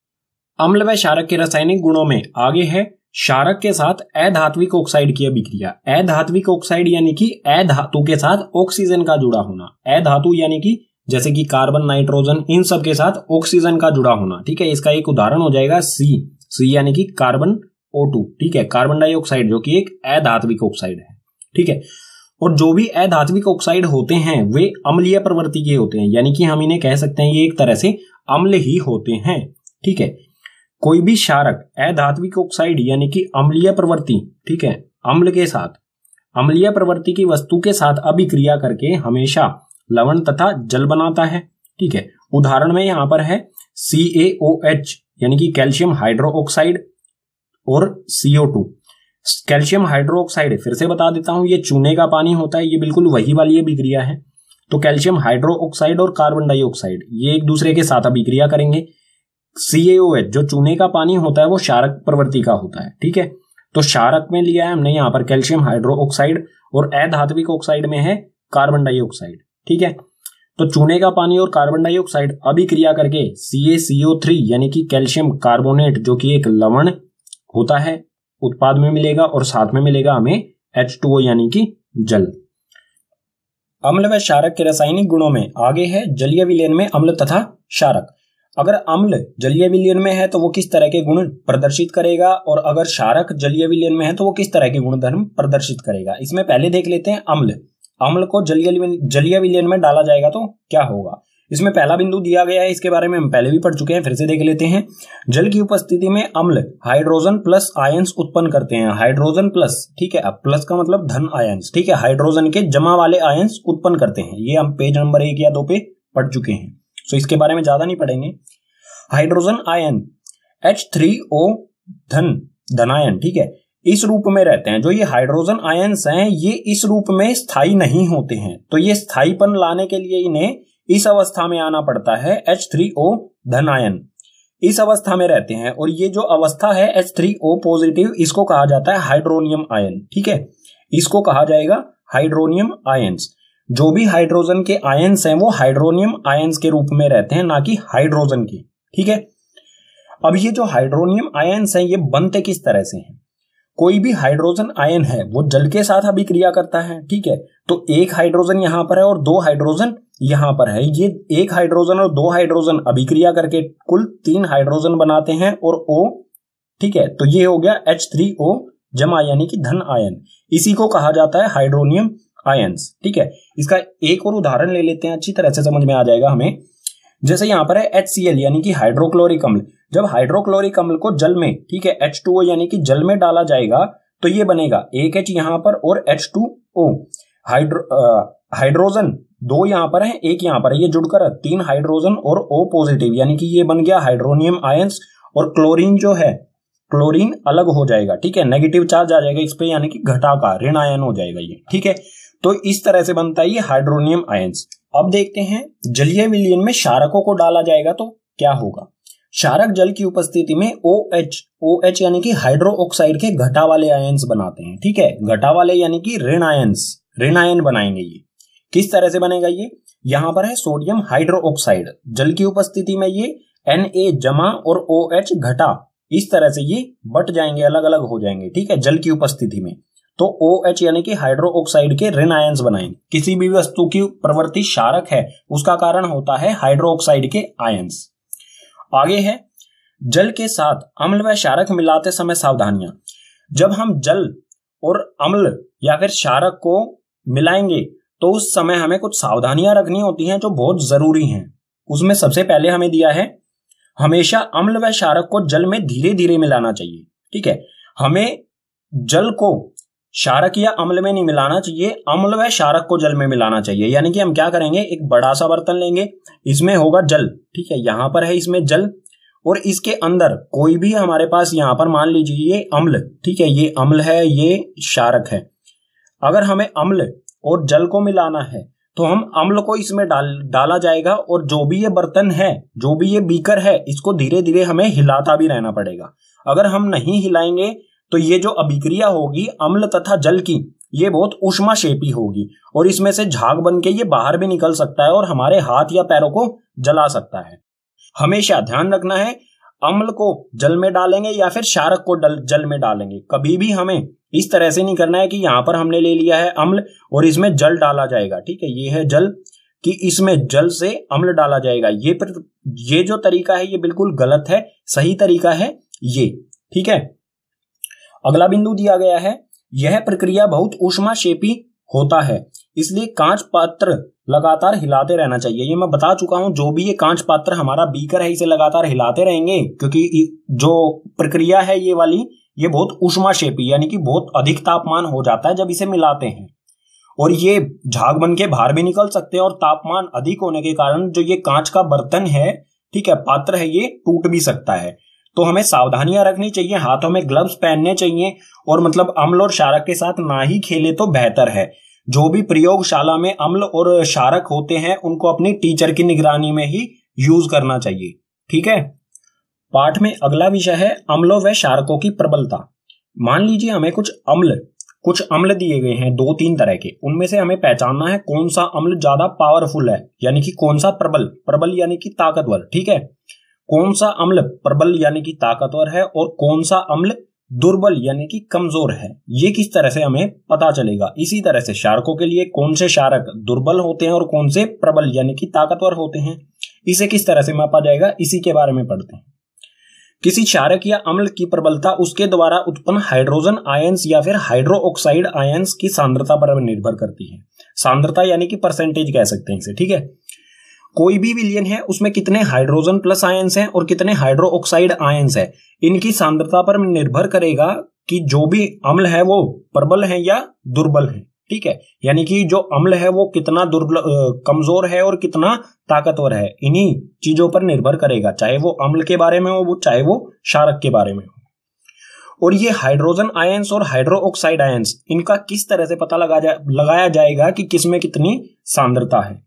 अम्ल व क्षारक के रासायनिक गुणों में आगे है क्षारक के साथ अधात्विक ऑक्साइड की अभिक्रिया। अधात्विक ऑक्साइड यानी कि अधातु के साथ ऑक्सीजन का जुड़ा होना। अधातु यानी कि जैसे कि कार्बन, नाइट्रोजन, इन सब के साथ ऑक्सीजन का जुड़ा होना। ठीक है, इसका एक उदाहरण हो जाएगा सी, सी यानी कि कार्बन ओ टू। ठीक है, कार्बन डाइऑक्साइड जो कि एक अधात्विक ऑक्साइड है। ठीक है, और जो भी अधात्विक ऑक्साइड होते हैं वे अम्लीय प्रवृत्ति के होते हैं, यानी कि हम इन्हें कह सकते हैं ये एक तरह से अम्ल ही होते हैं। ठीक है, कोई भी क्षारक अधात्विक ऑक्साइड यानी कि अम्लीय प्रवृत्ति, ठीक है, अम्ल के साथ अम्लीय प्रवृत्ति की वस्तु के साथ अभिक्रिया करके हमेशा लवण तथा जल बनाता है। ठीक है, उदाहरण में यहां पर है सी ए ओ एच यानी कि कैल्शियम हाइड्रो ऑक्साइड और C O two. Calcium hydroxide फिर से बता देता हूं, ये चूने का पानी होता है, ये बिल्कुल वही वाली अभिक्रिया है। तो कैल्शियम हाइड्रो ऑक्साइड और कार्बन डाइऑक्साइड ये एक दूसरे के साथ अभिक्रिया करेंगे। सी ए ओ एच जो चूने का पानी होता है वो क्षारक प्रवृत्ति का होता है। ठीक है, तो क्षारक में लिया है हमने यहाँ पर कैल्शियम हाइड्रो ऑक्साइड, और अधात्विक ऑक्साइड में है कार्बन डाइऑक्साइड। ठीक है, तो चूने का पानी और कार्बन डाइऑक्साइड अभिक्रिया करके सी ए सी ओ थ्री यानी कि कैल्शियम कार्बोनेट जो कि एक लवण होता है उत्पाद में मिलेगा, और साथ में मिलेगा हमें एच टू ओ यानी कि जल। अम्ल व क्षारक के रासायनिक गुणों में आगे है जलीय विलयन में अम्ल तथा क्षारक। अगर अम्ल जलीय विलयन में है तो वो किस तरह के गुण प्रदर्शित करेगा, और अगर क्षारक जलीय विलयन में है तो वो किस तरह के गुणधर्म प्रदर्शित करेगा। इसमें पहले देख लेते हैं अम्ल। अम्ल को जलीय जलीय विलयन में डाला जाएगा तो क्या होगा। इसमें पहला बिंदु दिया गया है, इसके बारे में हम पहले भी पढ़ चुके हैं, फिर से देख लेते हैं। जल की उपस्थिति में अम्ल हाइड्रोजन प्लस आयंस उत्पन्न करते हैं। हाइड्रोजन प्लस, ठीक है, अब प्लस का मतलब धन आयंस। ठीक है, हाइड्रोजन के जमा वाले आयंस उत्पन्न करते हैं। ये हम पेज नंबर एक या दो पे पढ़ चुके हैं, सो इसके बारे में ज्यादा नहीं पढ़ेंगे। Hydrogen ion H three O धन धनायन, ठीक है, इस रूप में रहते हैं। जो ये हाइड्रोजन आयंस हैं ये इस रूप में स्थायी नहीं होते हैं, तो ये स्थायीपन लाने के लिए इन्हें इस अवस्था में आना पड़ता है। एच थ्री ओ धनायन इस अवस्था में रहते हैं, और ये जो अवस्था है एच थ्री ओ पॉजिटिव, इसको कहा जाता है हाइड्रोनियम आयन। ठीक है, इसको कहा जाएगा हाइड्रोनियम आयंस। जो भी हाइड्रोजन के आयंस हैं वो हाइड्रोनियम आयंस के रूप में रहते हैं, ना कि हाइड्रोजन के। ठीक है, अब ये जो हाइड्रोनियम आयंस हैं ये बनते किस तरह से हैं। कोई भी हाइड्रोजन आयन है वो जल के साथ अभिक्रिया करता है। ठीक है, तो एक हाइड्रोजन यहां पर है और दो हाइड्रोजन यहां पर है, ये एक हाइड्रोजन और दो हाइड्रोजन अभिक्रिया करके कुल तीन हाइड्रोजन बनाते हैं और O, ठीक है, तो ये हो गया एच थ्री ओ जमा यानी कि धन आयन, इसी को कहा जाता है हाइड्रोनियम आयंस। ठीक है, इसका एक और उदाहरण ले लेते हैं, अच्छी तरह से समझ में आ जाएगा हमें। जैसे यहां पर है एच सी एल यानी कि हाइड्रोक्लोरिक अम्ल, जब हाइड्रोक्लोरिक अम्ल को जल में, ठीक है, एच टू ओ यानी कि जल में डाला जाएगा तो ये बनेगा एक H यहां पर और H two O, hydro hydrogen दो यहां पर है, एक यहां पर है, ये जुड़कर तीन हाइड्रोजन और O पॉजिटिव यानी कि ये बन गया हाइड्रोनियम आयंस। और क्लोरीन जो है, क्लोरीन अलग हो जाएगा, ठीक है, नेगेटिव चार्ज आ जाएगा इस पे यानी कि घटा का ऋण आयन हो जाएगा ये। ठीक है, तो इस तरह से बनता है ये हाइड्रोनियम आयंस। अब देखते हैं जलीय विलयन में क्षारकों को डाला जाएगा तो क्या होगा। क्षारक जल की उपस्थिति में OH OH यानी कि हाइड्रो ऑक्साइड के घटा वाले आयंस बनाते हैं। ठीक है, घटा वाले यानी कि ऋण आयंस, ऋण आयन बनाएंगे। ये किस तरह से बनेगा, ये यहां पर है सोडियम हाइड्रो ऑक्साइड, जल की उपस्थिति में ये Na जमा और OH घटा, इस तरह से ये बट जाएंगे, अलग अलग हो जाएंगे। ठीक है, जल की उपस्थिति में तो OH यानी कि हाइड्रो ऑक्साइड के ऋण आयंस बनाएंगे। किसी भी वस्तु की प्रवृत्ति क्षारक है उसका कारण होता है हाइड्रो ऑक्साइड के आयंस। आगे है जल के साथ अम्ल व क्षारक मिलाते समय सावधानियां। जब हम जल और अम्ल या फिर क्षारक को मिलाएंगे तो उस समय हमें कुछ सावधानियां रखनी होती हैं जो बहुत जरूरी हैं। उसमें सबसे पहले हमें दिया है हमेशा अम्ल व क्षारक को जल में धीरे धीरे मिलाना चाहिए। ठीक है, हमें जल को क्षारक या अम्ल में नहीं मिलाना चाहिए, अम्ल व क्षारक को जल में मिलाना चाहिए। यानी कि हम क्या करेंगे, एक बड़ा सा बर्तन लेंगे, इसमें होगा जल, ठीक है, यहां पर है इसमें जल, और इसके अंदर कोई भी हमारे पास यहां पर मान लीजिए ये अम्ल, ठीक है, ये अम्ल है, ये क्षारक है। अगर हमें अम्ल और जल को मिलाना है तो हम अम्ल को इसमें डाल डाला जाएगा, और जो भी ये बर्तन है, जो भी ये बीकर है, इसको धीरे धीरे हमें हिलाता भी रहना पड़ेगा। अगर हम नहीं हिलाएंगे तो ये जो अभिक्रिया होगी अम्ल तथा जल की, ये बहुत ऊष्माक्षेपी होगी और इसमें से झाग बन के ये बाहर भी निकल सकता है और हमारे हाथ या पैरों को जला सकता है। हमेशा ध्यान रखना है, अम्ल को जल में डालेंगे या फिर क्षारक को जल में डालेंगे, कभी भी हमें इस तरह से नहीं करना है कि यहां पर हमने ले लिया है अम्ल और इसमें जल डाला जाएगा। ठीक है, ये है जल कि इसमें जल से अम्ल डाला जाएगा, ये पर, ये जो तरीका है ये बिल्कुल गलत है। सही तरीका है ये। ठीक है, अगला बिंदु दिया गया है, यह प्रक्रिया बहुत ऊष्माक्षेपी होता है, इसलिए कांच पात्र लगातार हिलाते रहना चाहिए। ये मैं बता चुका हूं, जो भी ये कांच पात्र हमारा बीकर है इसे लगातार हिलाते रहेंगे, क्योंकि जो प्रक्रिया है ये वाली, ये बहुत ऊष्माक्षेपी यानी कि बहुत अधिक तापमान हो जाता है जब इसे मिलाते हैं, और ये झाग बन के बाहर भी निकल सकते हैं, और तापमान अधिक होने के कारण जो ये कांच का बर्तन है, ठीक है, पात्र है, ये टूट भी सकता है। तो हमें सावधानियां रखनी चाहिए, हाथों में ग्लव्स पहनने चाहिए, और मतलब अम्ल और क्षारक के साथ ना ही खेले तो बेहतर है। जो भी प्रयोगशाला में अम्ल और क्षारक होते हैं उनको अपनी टीचर की निगरानी में ही यूज करना चाहिए। ठीक है, पाठ में अगला विषय है अम्लों व क्षारकों की प्रबलता। मान लीजिए हमें कुछ अम्ल कुछ अम्ल दिए गए हैं दो तीन तरह के, उनमें से हमें पहचानना है कौन सा अम्ल ज्यादा पावरफुल है, यानी कि कौन सा प्रबल प्रबल यानी कि ताकतवर। ठीक है, कौन सा अम्ल प्रबल यानी कि ताकतवर है और कौन सा अम्ल दुर्बल यानी कि कमजोर है, ये किस तरह से हमें पता चलेगा। इसी तरह से क्षारकों के लिए कौन से क्षारक दुर्बल होते हैं और कौन से प्रबल यानी कि ताकतवर होते हैं, इसे किस तरह से मापा जाएगा, इसी के बारे में पढ़ते हैं। किसी क्षारक या अम्ल की प्रबलता उसके द्वारा उत्पन्न हाइड्रोजन आयंस या फिर हाइड्रो ऑक्साइड आयंस की सांद्रता पर निर्भर करती है। सांद्रता यानी कि परसेंटेज कह सकते हैं इसे। ठीक है, कोई भी विलयन है उसमें कितने हाइड्रोजन प्लस आयंस हैं और कितने हाइड्रो ऑक्साइड आयंस है, इनकी सांद्रता पर निर्भर करेगा कि जो भी अम्ल है वो प्रबल है या दुर्बल है। ठीक है, यानी कि जो अम्ल है वो कितना दुर्बल कमजोर है और कितना ताकतवर है, इन्हीं चीजों पर निर्भर करेगा, चाहे वो अम्ल के बारे में हो चाहे वो क्षारक के बारे में हो। और ये हाइड्रोजन आयंस और हाइड्रो ऑक्साइड आयंस, इनका किस तरह से पता लगा जा, लगाया जाएगा कि किसमें कितनी सांद्रता है।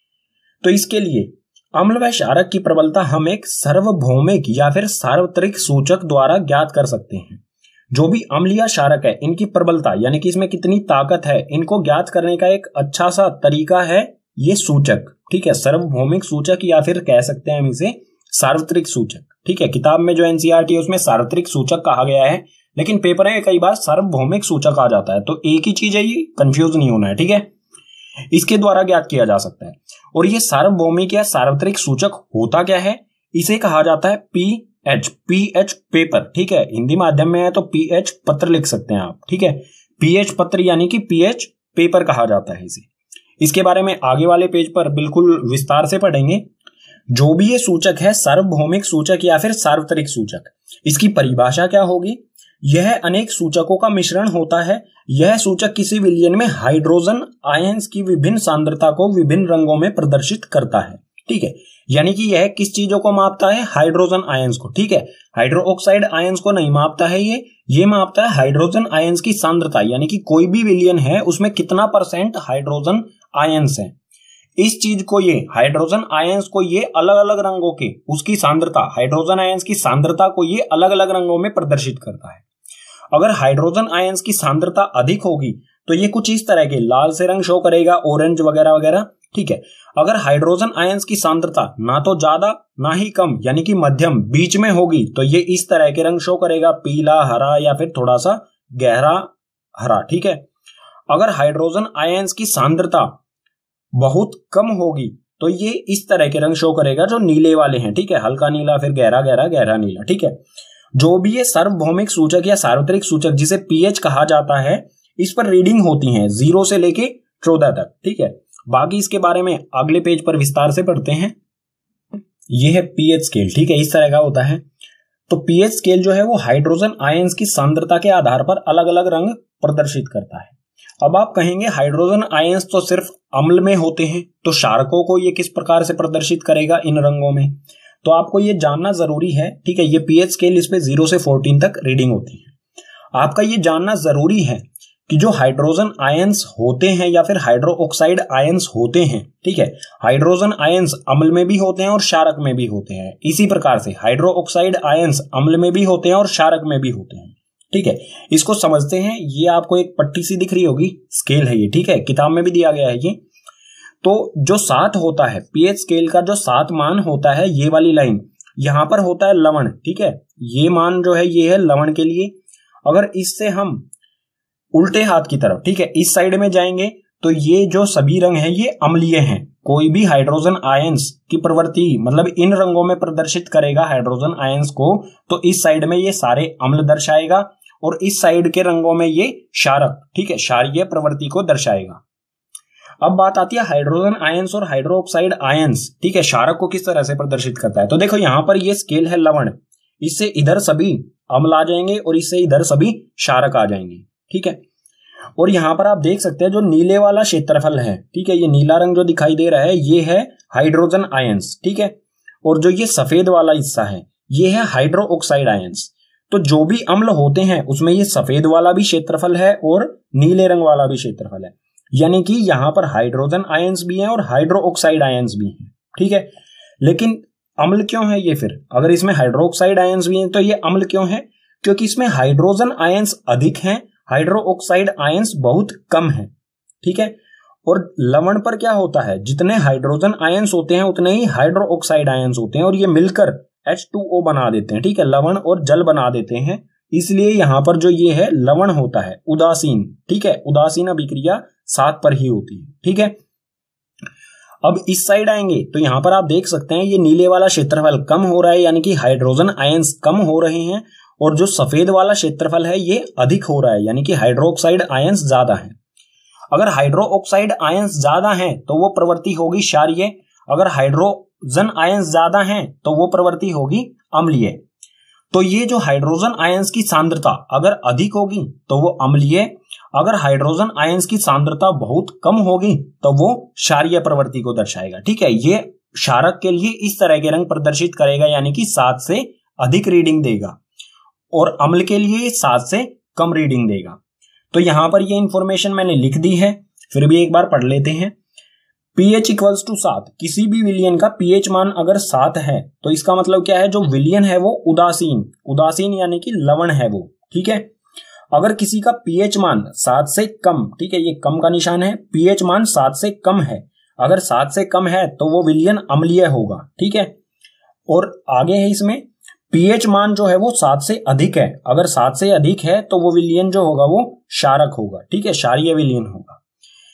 तो इसके लिए अम्ल व क्षारक की प्रबलता हम एक सार्वभौमिक या फिर सार्वत्रिक सूचक द्वारा ज्ञात कर सकते हैं। जो भी अम्ल या क्षारक है इनकी प्रबलता यानी कि इसमें कितनी ताकत है, इनको ज्ञात करने का एक अच्छा सा तरीका है ये सूचक। ठीक है, सार्वभौमिक सूचक या फिर कह सकते हैं हम इसे सार्वत्रिक सूचक। ठीक है, किताब में जो एनसीईआरटी है उसमें सार्वत्रिक सूचक कहा गया है, लेकिन पेपर में कई बार सार्वभौमिक सूचक आ जाता है, तो एक ही चीज है, ये कंफ्यूज नहीं होना है। ठीक है, इसके द्वारा ज्ञात किया जा सकता है। और ये सार्वभौमिक या सार्वत्रिक सूचक होता क्या है, इसे कहा जाता है पीएच। पीएच पेपर, ठीक है, हिंदी माध्यम में है तो पीएच पत्र लिख सकते हैं आप, ठीक है। पीएच पत्र यानी कि पीएच पेपर कहा जाता है इसे। इसके बारे में आगे वाले पेज पर बिल्कुल विस्तार से पढ़ेंगे। जो भी ये सूचक है, सार्वभौमिक सूचक या फिर सार्वत्रिक सूचक, इसकी परिभाषा क्या होगी? यह अनेक सूचकों का मिश्रण होता है। यह सूचक किसी विलयन में हाइड्रोजन आयंस की विभिन्न सांद्रता को विभिन्न रंगों में प्रदर्शित करता है, ठीक है। यानी कि यह किस चीजों को मापता है? हाइड्रोजन आयंस को, ठीक है। हाइड्रोक्साइड आयंस को नहीं मापता है ये ये मापता है हाइड्रोजन आयंस की सांद्रता, यानी कि कोई भी विलयन है उसमें कितना परसेंट हाइड्रोजन आयंस है। इस चीज को ये हाइड्रोजन आयंस को ये अलग अलग रंगों के उसकी सांद्रता, हाइड्रोजन आयंस की सांद्रता को ये अलग अलग रंगों में प्रदर्शित करता है। अगर हाइड्रोजन आयंस की सांद्रता अधिक होगी तो ये कुछ इस तरह के लाल से रंग शो करेगा, ऑरेंज वगैरह वगैरह, ठीक है। अगर हाइड्रोजन आयंस की सांद्रता ना तो ज्यादा ना ही कम, यानी कि मध्यम बीच में होगी, तो ये इस तरह के रंग शो करेगा, पीला, हरा या फिर थोड़ा सा गहरा हरा, ठीक है। अगर हाइड्रोजन आयंस की सांद्रता बहुत कम होगी तो ये इस तरह के रंग शो करेगा जो नीले वाले हैं, ठीक है, हल्का नीला, फिर गहरा गहरा गहरा नीला, ठीक है। जो भी ये सार्वभौमिक सूचक या सार्वत्रिक सूचक जिसे पीएच कहा जाता है, इस पर रीडिंग होती है जीरो से लेके चौदह तक, ठीक है। बाकी इसके बारे में अगले पेज पर विस्तार से पढ़ते हैं। ये है पीएच स्केल, ठीक है, इस तरह का होता है। तो पीएच स्केल जो है वो हाइड्रोजन आयंस की सांद्रता के आधार पर अलग अलग रंग प्रदर्शित करता है। अब आप कहेंगे हाइड्रोजन आयंस तो सिर्फ अम्ल में होते हैं, तो क्षारकों को ये किस प्रकार से प्रदर्शित करेगा इन रंगों में? तो आपको ये जानना जरूरी है, ठीक है। ये पीएच स्केल, इस पे जीरो से फोर्टीन तक रीडिंग होती है। आपका ये जानना जरूरी है कि जो हाइड्रोजन आयंस होते हैं या फिर हाइड्रोक्साइड आयंस होते हैं, ठीक है, हाइड्रोजन आयंस अम्ल में भी होते हैं और क्षारक में भी होते हैं। इसी प्रकार से हाइड्रोक्साइड आयंस अम्ल में भी होते हैं और क्षारक में भी होते हैं, ठीक है। इसको समझते हैं। ये आपको एक पट्टी सी दिख रही होगी, स्केल है ये, ठीक है, किताब में भी दिया गया है ये। तो जो सात होता है पीएच स्केल का, जो सात मान होता है, ये वाली लाइन यहां पर होता है लवण, ठीक है। ये मान जो है ये है लवण के लिए। अगर इससे हम उल्टे हाथ की तरफ, ठीक है, इस साइड में जाएंगे तो ये जो सभी रंग हैं ये अम्लीय हैं। कोई भी हाइड्रोजन आयंस की प्रवृत्ति मतलब इन रंगों में प्रदर्शित करेगा हाइड्रोजन आयंस को, तो इस साइड में ये सारे अम्ल दर्शाएगा और इस साइड के रंगों में ये क्षारक, ठीक है, क्षारीय प्रवृत्ति को दर्शाएगा। अब बात आती है हाइड्रोजन आयंस और हाइड्रोक्साइड आयंस, ठीक है, क्षारक को किस तरह से प्रदर्शित करता है। तो देखो यहां पर ये स्केल है लवण, इससे इधर सभी अम्ल आ जाएंगे और इससे इधर सभी क्षारक आ जाएंगे, ठीक है। और यहां पर आप देख सकते हैं जो नीले वाला क्षेत्रफल है, ठीक है, ये नीला रंग जो दिखाई दे रहा है ये है हाइड्रोजन आयंस, ठीक है। और जो ये सफेद वाला हिस्सा है ये है हाइड्रोक्साइड आयंस। तो जो भी अम्ल होते हैं उसमें ये सफेद वाला भी क्षेत्रफल है और नीले रंग वाला भी क्षेत्रफल है, यानी कि यहां पर हाइड्रोजन आयंस भी हैं और हाइड्रोक्साइड आयंस भी हैं, ठीक है। लेकिन अम्ल क्यों है ये? फिर अगर इसमें हाइड्रोक्साइड आयंस भी हैं तो ये अम्ल क्यों है? क्योंकि इसमें हाइड्रोजन आयंस अधिक हैं, हाइड्रोक्साइड आयंस बहुत कम है, ठीक है। और लवण पर क्या होता है, जितने हाइड्रोजन आयंस होते हैं उतने ही हाइड्रोक्साइड आयंस होते हैं और ये मिलकर एच टू ओ बना देते हैं, ठीक है, लवण और जल बना देते हैं। इसलिए यहां पर जो ये है लवण होता है उदासीन, ठीक है, उदासीन अभिक्रिया सात पर ही होती है, ठीक है। अब इस साइड आएंगे तो यहां पर आप देख सकते हैं ये नीले वाला क्षेत्रफल कम हो रहा है, यानी कि हाइड्रोजन आयंस कम हो रहे हैं, और जो सफेद वाला क्षेत्रफल है ये अधिक हो रहा है, यानी कि हाइड्रोक्साइड आयंस ज्यादा है। अगर हाइड्रोक्साइड आयंस ज्यादा हैं तो वो प्रवृत्ति होगी क्षारीय, अगर हाइड्रोजन आयंस ज्यादा हैं तो वो प्रवृत्ति होगी अम्लीय। तो ये जो हाइड्रोजन आयंस की सांद्रता अगर अधिक होगी तो वो अम्लीय, अगर हाइड्रोजन आयंस की सांद्रता बहुत कम होगी तो वो क्षारीय प्रवृत्ति को दर्शाएगा, ठीक है। ये क्षारक के लिए इस तरह के रंग प्रदर्शित करेगा, यानी कि सात से अधिक रीडिंग देगा, और अम्ल के लिए सात से कम रीडिंग देगा। तो यहां पर ये इंफॉर्मेशन मैंने लिख दी है, फिर भी एक बार पढ़ लेते हैं। पीएच इक्वल्स टू सात, किसी भी विलयन का पीएच मान अगर सात है तो इसका मतलब क्या है, जो विलयन है वो उदासीन, उदासीन यानी कि लवण है वो, ठीक है। अगर किसी का पीएच मान सात से कम, ठीक है, ये कम का निशान है, पीएच मान सात से कम है, अगर सात से कम है तो वो विलयन अम्लीय होगा, ठीक है। और आगे है इसमें पीएच मान जो है वो सात से अधिक है, अगर सात से अधिक है तो वो विलयन जो होगा वो क्षारक होगा, ठीक है, क्षारीय विलयन होगा।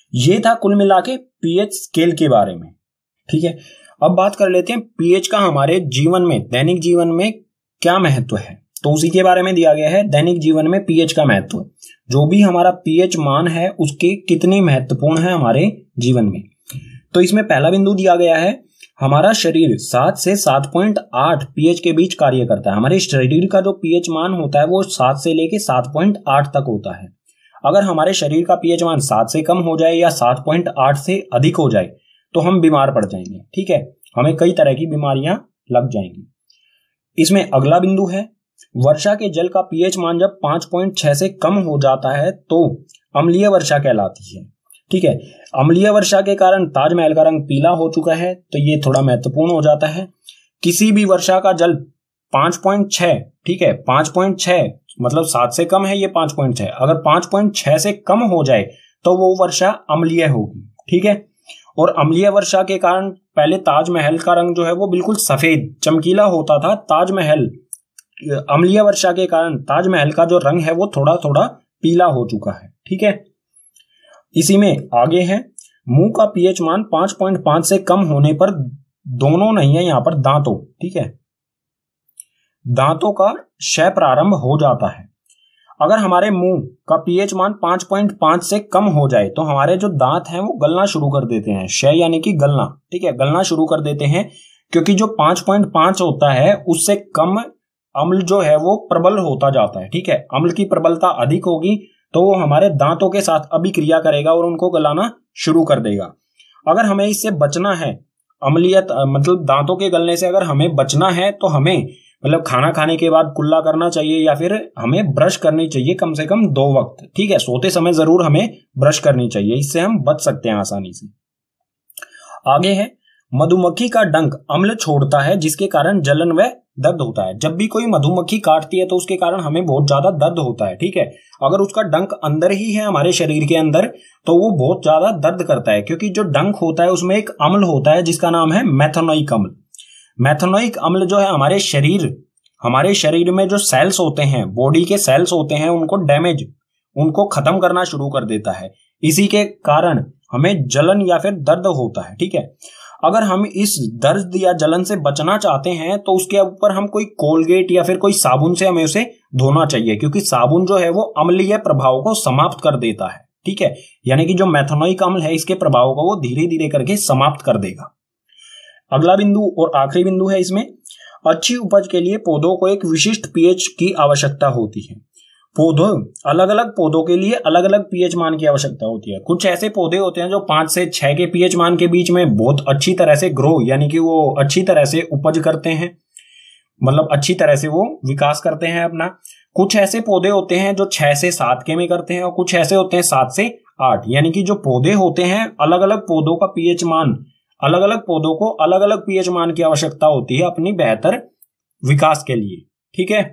ये था कुल मिला के पीएच स्केल के बारे में। ठीक है, अब बात कर लेते हैं पीएच का हमारे जीवन में, दैनिक जीवन में क्या महत्व है। तो उसी के बारे में दिया गया है, दैनिक जीवन में पीएच का महत्व। जो भी हमारा पीएच मान है उसके कितनी महत्वपूर्ण है हमारे जीवन में। तो इसमें पहला बिंदु दिया गया है, हमारा शरीर सात से सात पॉइंट आठ पीएच के बीच कार्य करता है। हमारे शरीर का जो पीएच मान होता है वो सात से लेके सात पॉइंट आठ तक होता है। अगर हमारे शरीर का पीएच मान सात से कम हो जाए या सात पॉइंट आठ से अधिक हो जाए तो हम बीमार पड़ जाएंगे। ठीक है, हमें कई तरह की बीमारियां लग जाएंगी। इसमें अगला बिंदु है, वर्षा के जल का पीएच मान जब पांच पॉइंट छह से कम हो जाता है तो अम्लीय वर्षा कहलाती है। ठीक है, अम्लीय वर्षा के कारण ताजमहल का रंग पीला हो चुका है, तो ये थोड़ा महत्वपूर्ण हो जाता है। किसी भी वर्षा का जल पांच पॉइंट छह, ठीक है, पांच पॉइंट छह मतलब सात से कम है, ये पांच पॉइंट छह, अगर पांच पॉइंट छह से कम हो जाए तो वो वर्षा अम्लीय होगी। ठीक है, और अम्लीय वर्षा के कारण पहले ताजमहल का रंग जो है वो बिल्कुल सफेद चमकीला होता था। ताजमहल अम्लीय वर्षा के कारण ताजमहल का जो रंग है वो थोड़ा थोड़ा पीला हो चुका है। ठीक है, इसी में आगे है, मुंह का पीएच मान पांच पॉइंट पांच से कम होने पर, दोनों नहीं है यहां पर, दांतों, ठीक है, दांतों का क्षय प्रारंभ हो जाता है। अगर हमारे मुंह का पीएच मान पांच पॉइंट पांच से कम हो जाए तो हमारे जो दांत हैं वो गलना शुरू कर देते हैं, क्षय यानी कि गलना। ठीक है, गलना शुरू कर देते हैं, क्योंकि जो पांच पॉइंट पांच होता है उससे कम अम्ल जो है वो प्रबल होता जाता है। ठीक है, अम्ल की प्रबलता अधिक होगी तो वो हमारे दांतों के साथ अभिक्रिया करेगा और उनको गलाना शुरू कर देगा। अगर हमें इससे बचना है, अम्लीयत मतलब दांतों के गलने से अगर हमें बचना है तो हमें मतलब खाना खाने के बाद कुल्ला करना चाहिए या फिर हमें ब्रश करनी चाहिए कम से कम दो वक्त। ठीक है, सोते समय जरूर हमें ब्रश करनी चाहिए, इससे हम बच सकते हैं आसानी से। आगे है, मधुमक्खी का डंक अम्ल छोड़ता है जिसके कारण जलन व दर्द होता है। जब भी कोई मधुमक्खी काटती है तो उसके कारण हमें बहुत ज्यादा दर्द होता है। ठीक है, अगर उसका डंक अंदर ही है हमारे शरीर के अंदर तो वो बहुत ज्यादा दर्द करता है, क्योंकि जो डंक होता है उसमें एक अम्ल होता है जिसका नाम है मेथनोइक अम्ल। मेथनोइक अम्ल जो है हमारे शरीर हमारे शरीर में जो सेल्स होते हैं, बॉडी के सेल्स होते हैं, उनको डैमेज उनको खत्म करना शुरू कर देता है। इसी के कारण हमें जलन या फिर दर्द होता है। ठीक है, अगर हम इस दर्द या जलन से बचना चाहते हैं तो उसके ऊपर हम कोई कोलगेट या फिर कोई साबुन से हमें उसे धोना चाहिए, क्योंकि साबुन जो है वो अम्लीय प्रभाव को समाप्त कर देता है। ठीक है, यानी कि जो मेथनोइक अम्ल है इसके प्रभाव को वो धीरे धीरे करके समाप्त कर देगा। अगला बिंदु और आखिरी बिंदु है इसमें, अच्छी उपज के लिए पौधों को एक विशिष्ट पीएच की आवश्यकता होती है। पौधों अलग अलग पौधों के लिए अलग अलग पीएच मान की आवश्यकता होती है। कुछ ऐसे पौधे होते हैं जो पांच से छह के पीएच मान के बीच में बहुत अच्छी तरह से ग्रो यानी कि वो अच्छी तरह से उपज करते हैं, मतलब अच्छी तरह से वो विकास करते हैं अपना। कुछ ऐसे पौधे होते हैं जो छह से सात के में करते हैं और कुछ ऐसे होते हैं सात से आठ। यानी कि जो पौधे होते हैं अलग अलग पौधों का पीएच मान अलग अलग पौधों को अलग अलग पीएच मान की आवश्यकता होती है अपनी बेहतर विकास के लिए। ठीक है,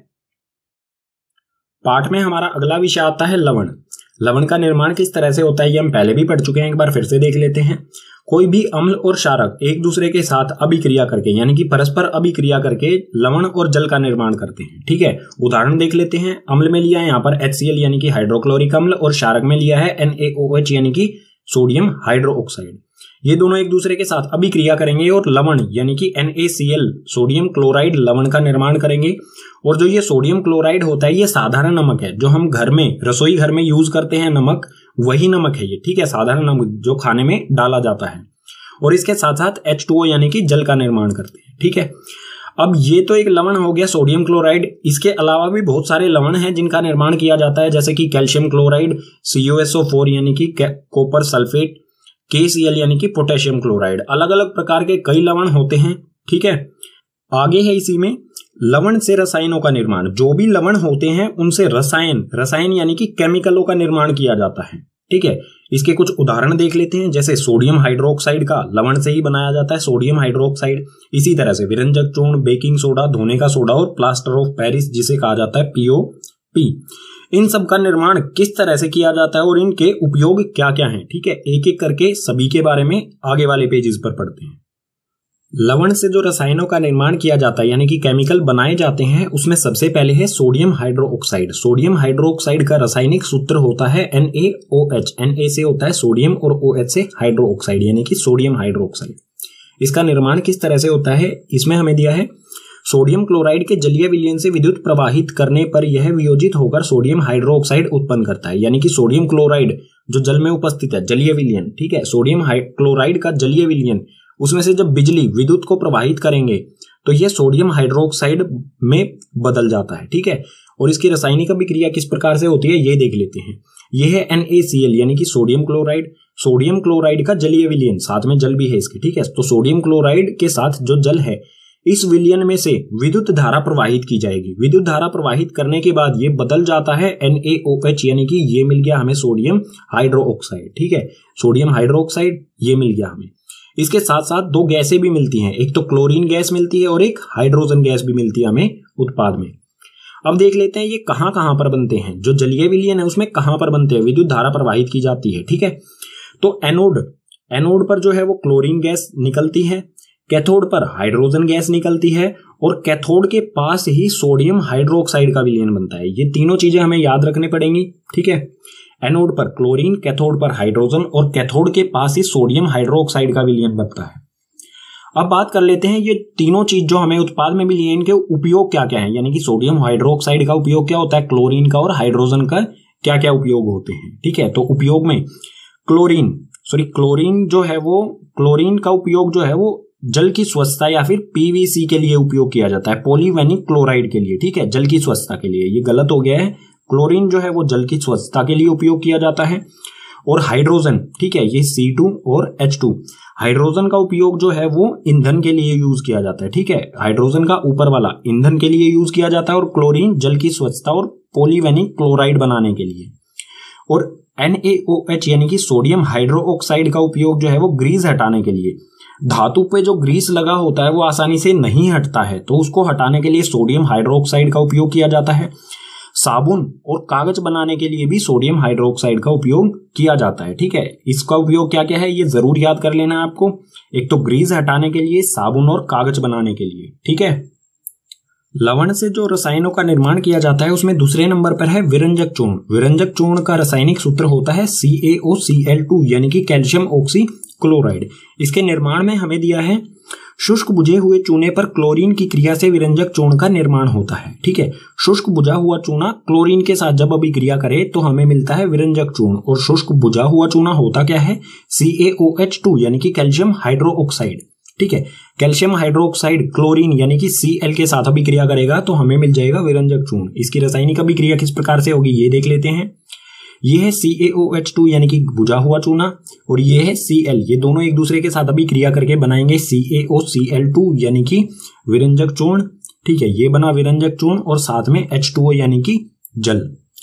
पाठ में हमारा अगला विषय आता है लवण। लवण का निर्माण किस तरह से होता है ये हम पहले भी पढ़ चुके हैं, एक बार फिर से देख लेते हैं। कोई भी अम्ल और क्षारक एक दूसरे के साथ अभिक्रिया करके यानी कि परस्पर अभिक्रिया करके लवण और जल का निर्माण करते हैं। ठीक है, उदाहरण देख लेते हैं। अम्ल में लिया है यहाँ पर एच सी एल यानी कि हाइड्रोक्लोरिक अम्ल, और क्षारक में लिया है एन ए ओ एच यानी कि सोडियम हाइड्रोक्साइड। ये दोनों एक दूसरे के साथ अभिक्रिया करेंगे और लवण यानी कि N A C L sodium chloride लवण का निर्माण करेंगे। और जो ये सोडियम क्लोराइड होता है ये साधारण नमक है, जो हम घर में रसोई घर में यूज करते हैं नमक, वही नमक है ये। ठीक है, साधारण नमक जो खाने में डाला जाता है। और इसके साथ साथ एच टू ओ यानी कि जल का निर्माण करते हैं। ठीक है, अब ये तो एक लवण हो गया सोडियम क्लोराइड। इसके अलावा भी बहुत सारे लवण हैं जिनका निर्माण किया जाता है, जैसे कि calcium chloride, C O S O four यानी कि कॉपर सल्फेट, के सी एल यानी कि पोटेशियम क्लोराइड। अलग अलग प्रकार के कई लवण होते हैं। ठीक है, आगे है इसी में लवण से रसायनों का निर्माण। जो भी लवण होते हैं उनसे रसायन रसायन यानी कि केमिकलों का निर्माण किया जाता है। ठीक है, इसके कुछ उदाहरण देख लेते हैं। जैसे सोडियम हाइड्रोक्साइड का लवण से ही बनाया जाता है, सोडियम हाइड्रोक्साइड। इसी तरह से विरंजक चूर्ण, बेकिंग सोडा, धोने का सोडा और प्लास्टर ऑफ पेरिस जिसे कहा जाता है पी ओ पी, इन सब का निर्माण किस तरह से किया जाता है और इनके उपयोग क्या क्या हैं। ठीक है, एक एक करके सभी के बारे में आगे वाले पेजेस पर पढ़ते हैं। लवण से जो रसायनों का निर्माण किया जाता है यानी कि केमिकल बनाए जाते हैं, उसमें सबसे पहले है सोडियम हाइड्रोक्साइड। सोडियम हाइड्रोक्साइड का रासायनिक सूत्र होता है N A O H. N A से होता है सोडियम और ओ एच से हाइड्रोक्साइड यानी कि सोडियम हाइड्रोक्साइड। इसका निर्माण किस तरह से होता है, इसमें हमें दिया है सोडियम क्लोराइड के जलीय विलयन से विद्युत प्रवाहित करने पर यह वियोजित होकर सोडियम हाइड्रोक्साइड उत्पन्न करता है। यानी कि सोडियम क्लोराइड जो जल में उपस्थित है, जलीय विलयन, ठीक है, सोडियम क्लोराइड का जलीय विलयन, उसमें से जब बिजली विद्युत को प्रवाहित करेंगे तो यह सोडियम हाइड्रोक्साइड में बदल जाता है, ठीक है। और इसकी रासायनिक अभिक्रिया किस प्रकार से होती है ये देख लेते हैं। यह है एन ए सी एल यानी कि सोडियम क्लोराइड। सोडियम क्लोराइड का जलीय विलयन, साथ में जल भी है इसके, ठीक है। तो सोडियम क्लोराइड के साथ जो जल है, इस विलयन में से विद्युत धारा प्रवाहित की जाएगी। विद्युत धारा प्रवाहित करने के बाद ये बदल जाता है एन ए ओ एच यानी कि ये मिल गया हमें सोडियम हाइड्रोक्साइड, ठीक है। सोडियम हाइड्रोक्साइड ये मिल गया हमें। इसके साथ साथ दो गैसें भी मिलती हैं, एक तो क्लोरीन गैस मिलती है और एक हाइड्रोजन गैस भी मिलती है हमें उत्पाद में। अब देख लेते हैं ये कहां कहां पर बनते हैं। जो जलीय विलयन है उसमें कहां पर बनते हैं, विद्युत धारा प्रवाहित की जाती है, ठीक है। तो एनोड एनोड पर जो है वो क्लोरीन गैस निकलती है, कैथोड पर हाइड्रोजन गैस निकलती है और कैथोड के पास ही सोडियम हाइड्रोक्साइड का विलयन बनता है। ये तीनों चीजें हमें याद रखनी पड़ेंगी, ठीक है। एनोड पर क्लोरीन, कैथोड पर हाइड्रोजन और कैथोड के पास ही सोडियम हाइड्रोक्साइड का विलयन बनता है। अब बात कर लेते हैं ये तीनों चीज जो हमें उत्पाद में मिली है, इनके उपयोग क्या क्या है, यानी कि सोडियम हाइड्रोक्साइड का उपयोग क्या होता है, क्लोरीन का और हाइड्रोजन का क्या क्या उपयोग होते हैं, ठीक है। तो उपयोग में क्लोरीन सॉरी क्लोरीन जो है वो क्लोरीन का उपयोग जो है वो जल की स्वच्छता या फिर पी वी सी के लिए उपयोग किया जाता है, पॉलीवेनिक क्लोराइड के लिए, ठीक है, जल की स्वच्छता के लिए। ये गलत हो गया है, क्लोरीन जो है वो जल की स्वच्छता के लिए उपयोग किया जाता है। और हाइड्रोजन, ठीक है, ये सी टू और एच टू, हाइड्रोजन का उपयोग जो है वो ईंधन के लिए यूज किया जाता है, ठीक है। हाइड्रोजन का ऊपर वाला ईंधन के लिए यूज किया जाता है और क्लोरीन जल की स्वच्छता और पॉलीवेनिक क्लोराइड बनाने के लिए। और एन ए ओ एच यानी कि सोडियम हाइड्रोक्साइड का उपयोग जो है वो ग्रीस हटाने के लिए। धातु पे जो ग्रीस लगा होता है वो आसानी से नहीं हटता है, तो उसको हटाने के लिए सोडियम हाइड्रोक्साइड का उपयोग किया जाता है। साबुन और कागज बनाने के लिए भी सोडियम हाइड्रोक्साइड का उपयोग किया जाता है, ठीक है। इसका उपयोग क्या क्या है ये जरूर याद कर लेना है आपको। एक तो ग्रीस हटाने के लिए, साबुन और कागज बनाने के लिए, ठीक है। लवण से जो रसायनों का निर्माण किया जाता है उसमें दूसरे नंबर पर है विरंजक चूर्ण। विरंजक चूर्ण का रासायनिक सूत्र होता है C A O C L two यानी कि कैल्शियम ऑक्सी क्लोराइड। इसके निर्माण में हमें दिया है शुष्क बुझे हुए चूने पर क्लोरीन की क्रिया से विरंजक चूर्ण का निर्माण होता है, ठीक है। शुष्क बुझा हुआ चूना क्लोरीन के साथ जब अभिक्रिया करे तो हमें मिलता है विरंजक चूर्ण। और शुष्क बुझा हुआ चूना होता क्या है, C A O H to यानी कि कैल्शियम हाइड्रोक्साइड, ठीक है। कैल्शियम हाइड्रोक्साइड क्लोरीन यानी कि सी एल के साथ अभिक्रिया करेगा तो हमें मिल जाएगा विरंजक चूर्ण। इसकी रासायनिक अभिक्रिया किस प्रकार से होगी ये देख लेते हैं। ये है C A O H to यानी कि बुझा हुआ चूना और ये है सी एल, ये दोनों एक दूसरे के साथ अभिक्रिया करके बनाएंगे सी A O C L two यानी कि विरंजक चूर्ण, ठीक है। ये बना विरंजक चूर्ण और साथ में एच टू ओ यानी कि जल।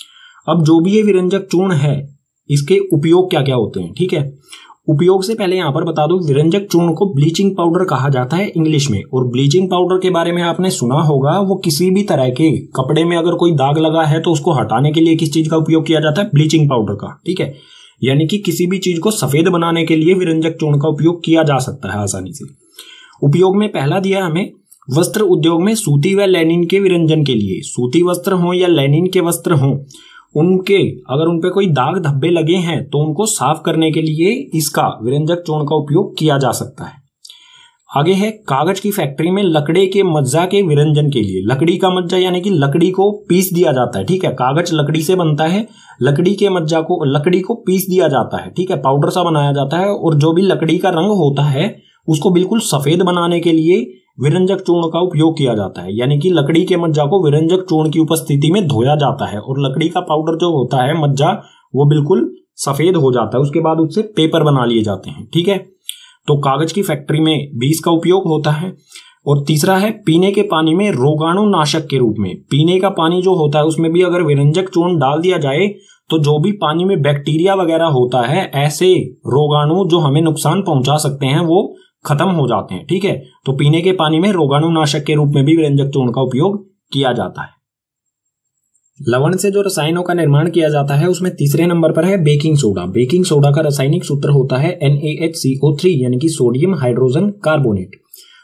अब जो भी ये विरंजक चूर्ण है इसके उपयोग क्या क्या होते हैं, ठीक है। उपयोग से पहले यहां पर बता दूं, विरंजक चूर्ण को ब्लीचिंग पाउडर कहा जाता है इंग्लिश में। और ब्लीचिंग पाउडर के बारे में आपने सुना होगा, वो किसी भी तरह के कपड़े में अगर कोई दाग लगा है तो उसको हटाने के लिए किस चीज का उपयोग किया जाता है, ब्लीचिंग पाउडर का, ठीक है। यानी कि किसी भी चीज को सफेद बनाने के लिए विरंजक चूर्ण का उपयोग किया जा सकता है आसानी से। उपयोग में पहला दिया हमें वस्त्र उद्योग में सूती व लैनिन के विरंजन के लिए। सूती वस्त्र हो या लैनिन के वस्त्र हो, उनके अगर उनपे कोई दाग धब्बे लगे हैं तो उनको साफ करने के लिए इसका विरंजक चूर्ण का उपयोग किया जा सकता है। आगे है कागज की फैक्ट्री में लकड़ी के मज्जा के विरंजन के लिए। लकड़ी का मज्जा यानी कि लकड़ी को पीस दिया जाता है, ठीक है। कागज लकड़ी से बनता है, लकड़ी के मज्जा को लकड़ी को पीस दिया जाता है, ठीक है, पाउडर सा बनाया जाता है। और जो भी लकड़ी का रंग होता है उसको बिल्कुल सफेद बनाने के लिए विरंजक चूर्ण का उपयोग किया जाता है। यानी कि लकड़ी के मज्जा को विरंजक चूर्ण की उपस्थिति में धोया जाता है और लकड़ी का पाउडर जो होता है मज्जा वो बिल्कुल सफेद हो जाता है। उसके बाद उससे पेपर बना लिए जाते हैं, ठीक है। तो कागज की फैक्ट्री में भी इसका उपयोग होता है। और तीसरा है पीने के पानी में रोगाणुनाशक के रूप में। पीने का पानी जो होता है उसमें भी अगर विरंजक चूर्ण डाल दिया जाए तो जो भी पानी में बैक्टीरिया वगैरह होता है, ऐसे रोगाणु जो हमें नुकसान पहुंचा सकते हैं, वो खत्म हो जाते हैं, ठीक है। तो पीने के पानी में रोगाणुनाशक के रूप में भी विरंजक चूर्ण का उपयोग किया जाता है। लवण से जो रसायनों का निर्माण किया जाता है उसमें तीसरे नंबर पर है बेकिंग सोडा। बेकिंग सोडा का रासायनिक सूत्र होता है N A H C O three यानी कि सोडियम हाइड्रोजन कार्बोनेट।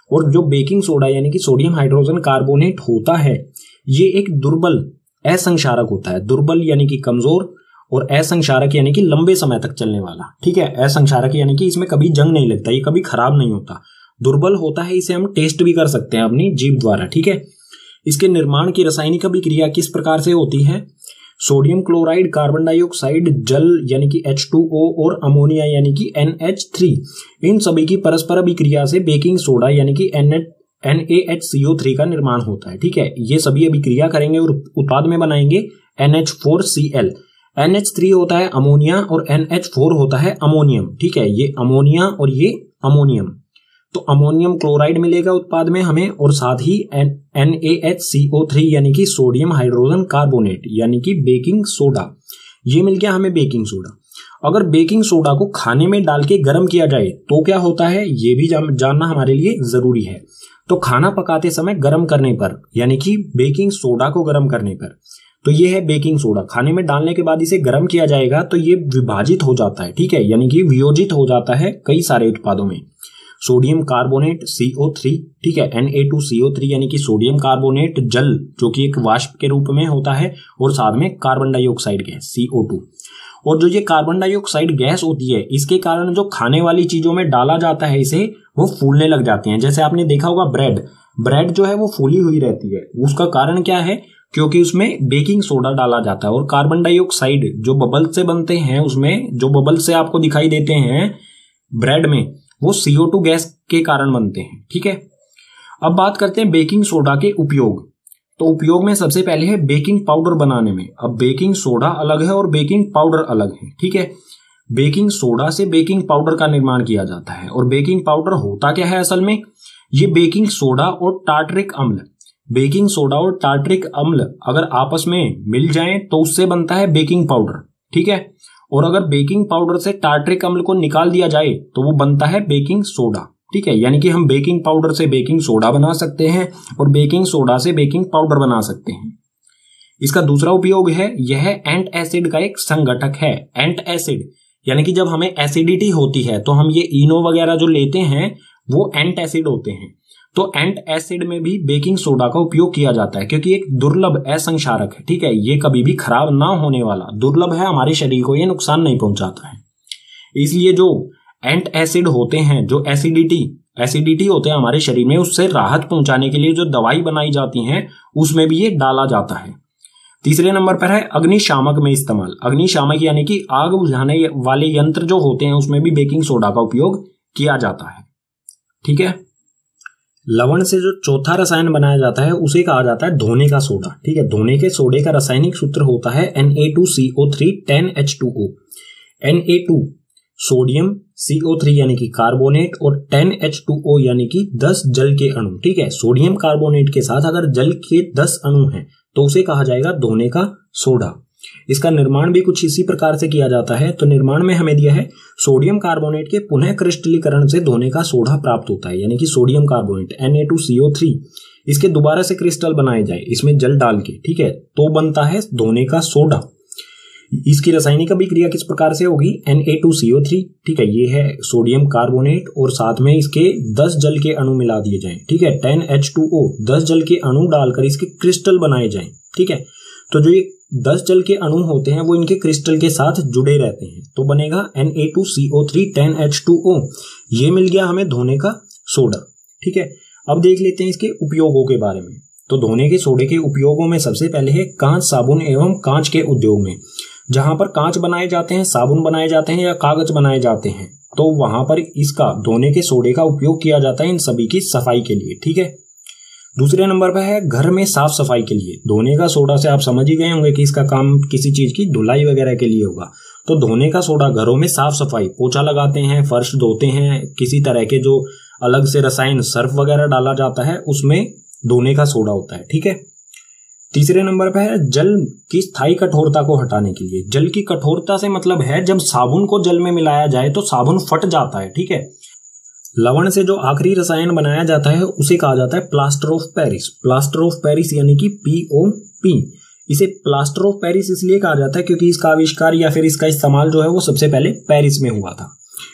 और जो बेकिंग सोडा यानी कि सोडियम हाइड्रोजन कार्बोनेट होता है ये एक दुर्बल असंक्षारक होता है। दुर्बल यानी कि कमजोर और असंक्षारक यानी कि लंबे समय तक चलने वाला। ठीक है, असंक्षारक यानी कि इसमें कभी जंग नहीं लगता, ये कभी खराब नहीं होता। दुर्बल होता है, इसे हम टेस्ट भी कर सकते हैं अपनी जीभ द्वारा। ठीक है, इसके निर्माण की रासायनिक अभिक्रिया किस प्रकार से होती है? सोडियम क्लोराइड, कार्बन डाइऑक्साइड, जल यानी कि एच टू ओ और अमोनिया यानी कि एन एच थ्री, इन सभी की परस्पर अभिक्रिया से बेकिंग सोडा यानी कि N A H C O three का निर्माण होता है। ठीक है, ये सभी अभिक्रिया करेंगे और उत्पाद में बनाएंगे N H four C L. N H three होता है अमोनिया और एन एच फोर होता है अमोनियम। ठीक है, ये अमोनिया और ये अमोनियम, तो अमोनियम क्लोराइड मिलेगा उत्पाद में हमें, और साथ ही N A H C O three यानी कि सोडियम हाइड्रोजन कार्बोनेट यानी कि बेकिंग सोडा, ये मिल गया हमें बेकिंग सोडा। अगर बेकिंग सोडा को खाने में डाल के गर्म किया जाए तो क्या होता है, ये भी जानना हमारे लिए जरूरी है। तो खाना पकाते समय गर्म करने पर यानी कि बेकिंग सोडा को गर्म करने पर, तो ये है बेकिंग सोडा। खाने में डालने के बाद इसे गर्म किया जाएगा तो ये विभाजित हो जाता है। ठीक है, यानी कि वियोजित हो जाता है कई सारे उत्पादों में। Sodium carbonate C O three, ठीक है, N A two C O three यानी कि सोडियम कार्बोनेट जल जो कि एक वाष्प के रूप में होता है, और साथ में carbon dioxide gas C O two. और जो ये कार्बन डाइऑक्साइड गैस होती है इसके कारण जो खाने वाली चीजों में डाला जाता है इसे, वो फूलने लग जाती हैं। जैसे आपने देखा होगा ब्रेड ब्रेड जो है वो फूली हुई रहती है, उसका कारण क्या है? क्योंकि उसमें बेकिंग सोडा डाला जाता है। और कार्बन डाइऑक्साइड जो बबल से बनते हैं, उसमें जो बबल से आपको दिखाई देते हैं ब्रेड में, वो सी ओ टू गैस के कारण बनते हैं। ठीक है, अब बात करते हैं बेकिंग सोडा के उपयोग। तो उपयोग में सबसे पहले है बेकिंग पाउडर बनाने में। अब बेकिंग सोडा अलग है और बेकिंग पाउडर अलग है। ठीक है, बेकिंग सोडा से बेकिंग पाउडर का निर्माण किया जाता है। और बेकिंग पाउडर होता क्या है असल में? ये बेकिंग सोडा और टार्टरिक अम्ल, बेकिंग सोडा और टार्टरिक अम्ल अगर आपस में मिल जाएं तो उससे बनता है बेकिंग पाउडर। ठीक है, और अगर बेकिंग पाउडर से टार्टरिक अम्ल को निकाल दिया जाए तो वो बनता है बेकिंग सोडा। ठीक है, यानी कि हम बेकिंग पाउडर से बेकिंग सोडा बना सकते हैं और बेकिंग सोडा से बेकिंग पाउडर बना सकते हैं। इसका दूसरा उपयोग है, यह एंट एसिड का एक संघटक है। एंट एसिड यानी कि जब हमें एसिडिटी होती है तो हम ये इनो वगैरह जो लेते हैं वो एंट एसिड होते हैं। तो एंट एसिड में भी बेकिंग सोडा का उपयोग किया जाता है, क्योंकि एक दुर्लभ असंक्षारक है। ठीक है, ये कभी भी खराब ना होने वाला, दुर्लभ है, हमारे शरीर को ये नुकसान नहीं पहुंचाता है। इसलिए जो एंट एसिड होते हैं, जो एसिडिटी एसिडिटी होते हैं हमारे शरीर में, उससे राहत पहुंचाने के लिए जो दवाई बनाई जाती है उसमें भी ये डाला जाता है। तीसरे नंबर पर है अग्निशामक में इस्तेमाल। अग्निशामक यानी कि आग बुझाने वाले यंत्र जो होते हैं उसमें भी बेकिंग सोडा का उपयोग किया जाता है। ठीक है, लवण से जो चौथा रसायन बनाया जाता है उसे कहा जाता है धोने का सोडा। ठीक है, धोने के सोडे का रासायनिक सूत्र होता है N A two C O three ten H two O. N A two sodium, C O three यानी कि कार्बोनेट, और टेन एच टू ओ यानी कि दस जल के अणु। ठीक है, सोडियम कार्बोनेट के साथ अगर जल के दस अणु हैं तो उसे कहा जाएगा धोने का सोडा। इसका निर्माण भी कुछ इसी प्रकार से किया जाता है। तो निर्माण में हमें दिया है सोडियम कार्बोनेट के पुनः क्रिस्टलीकरण से धोने का सोडा प्राप्त होता है, यानी कि sodium carbonate N A two C O three, इसके दोबारा से क्रिस्टल बनाए जाए इसमें जल डाल के, ठीक है, तो बनता है धोने का सोडा। इसकी रासायनिक अभिक्रिया किस प्रकार से होगी? N A two C O three, ठीक है, ये है सोडियम कार्बोनेट और साथ में इसके दस जल के अणु मिला दिए जाएं। ठीक है, टेन एच टू ओ, दस जल के अणु डालकर इसके क्रिस्टल बनाए जाएं। ठीक है, तो जो ये दस जल के अणु होते हैं वो इनके क्रिस्टल के साथ जुड़े रहते हैं, तो बनेगा N A two C O three ten H two O. ये मिल गया हमें धोने का सोडा। ठीक है, अब देख लेते हैं इसके उपयोगों के बारे में। तो धोने के सोडे के उपयोगों में सबसे पहले है कांच, साबुन एवं कांच के उद्योग में। जहां पर कांच बनाए जाते हैं, साबुन बनाए जाते हैं या कागज बनाए जाते हैं, तो वहां पर इसका धोने के सोडे का उपयोग किया जाता है इन सभी की सफाई के लिए। ठीक है, दूसरे नंबर पर है घर में साफ सफाई के लिए। धोने का सोडा से आप समझ ही गए होंगे कि इसका काम किसी चीज की धुलाई वगैरह के लिए होगा। तो धोने का सोडा घरों में साफ सफाई, पोछा लगाते हैं, फर्श धोते हैं, किसी तरह के जो अलग से रसायन सर्फ वगैरह डाला जाता है उसमें धोने का सोडा होता है। ठीक है, तीसरे नंबर पर है जल की स्थायी कठोरता को हटाने के लिए। जल की कठोरता से मतलब है जब साबुन को जल में मिलाया जाए तो साबुन फट जाता है। ठीक है, लवण से जो आखिरी रसायन बनाया जाता है उसे कहा जाता है plaster of Paris. Plaster of Paris यानी कि पी ओ पी। इसे प्लास्टर ऑफ पेरिस इसलिए कहा जाता है क्योंकि इसका आविष्कार या फिर इसका इस्तेमाल जो है वो सबसे पहले पेरिस में हुआ था।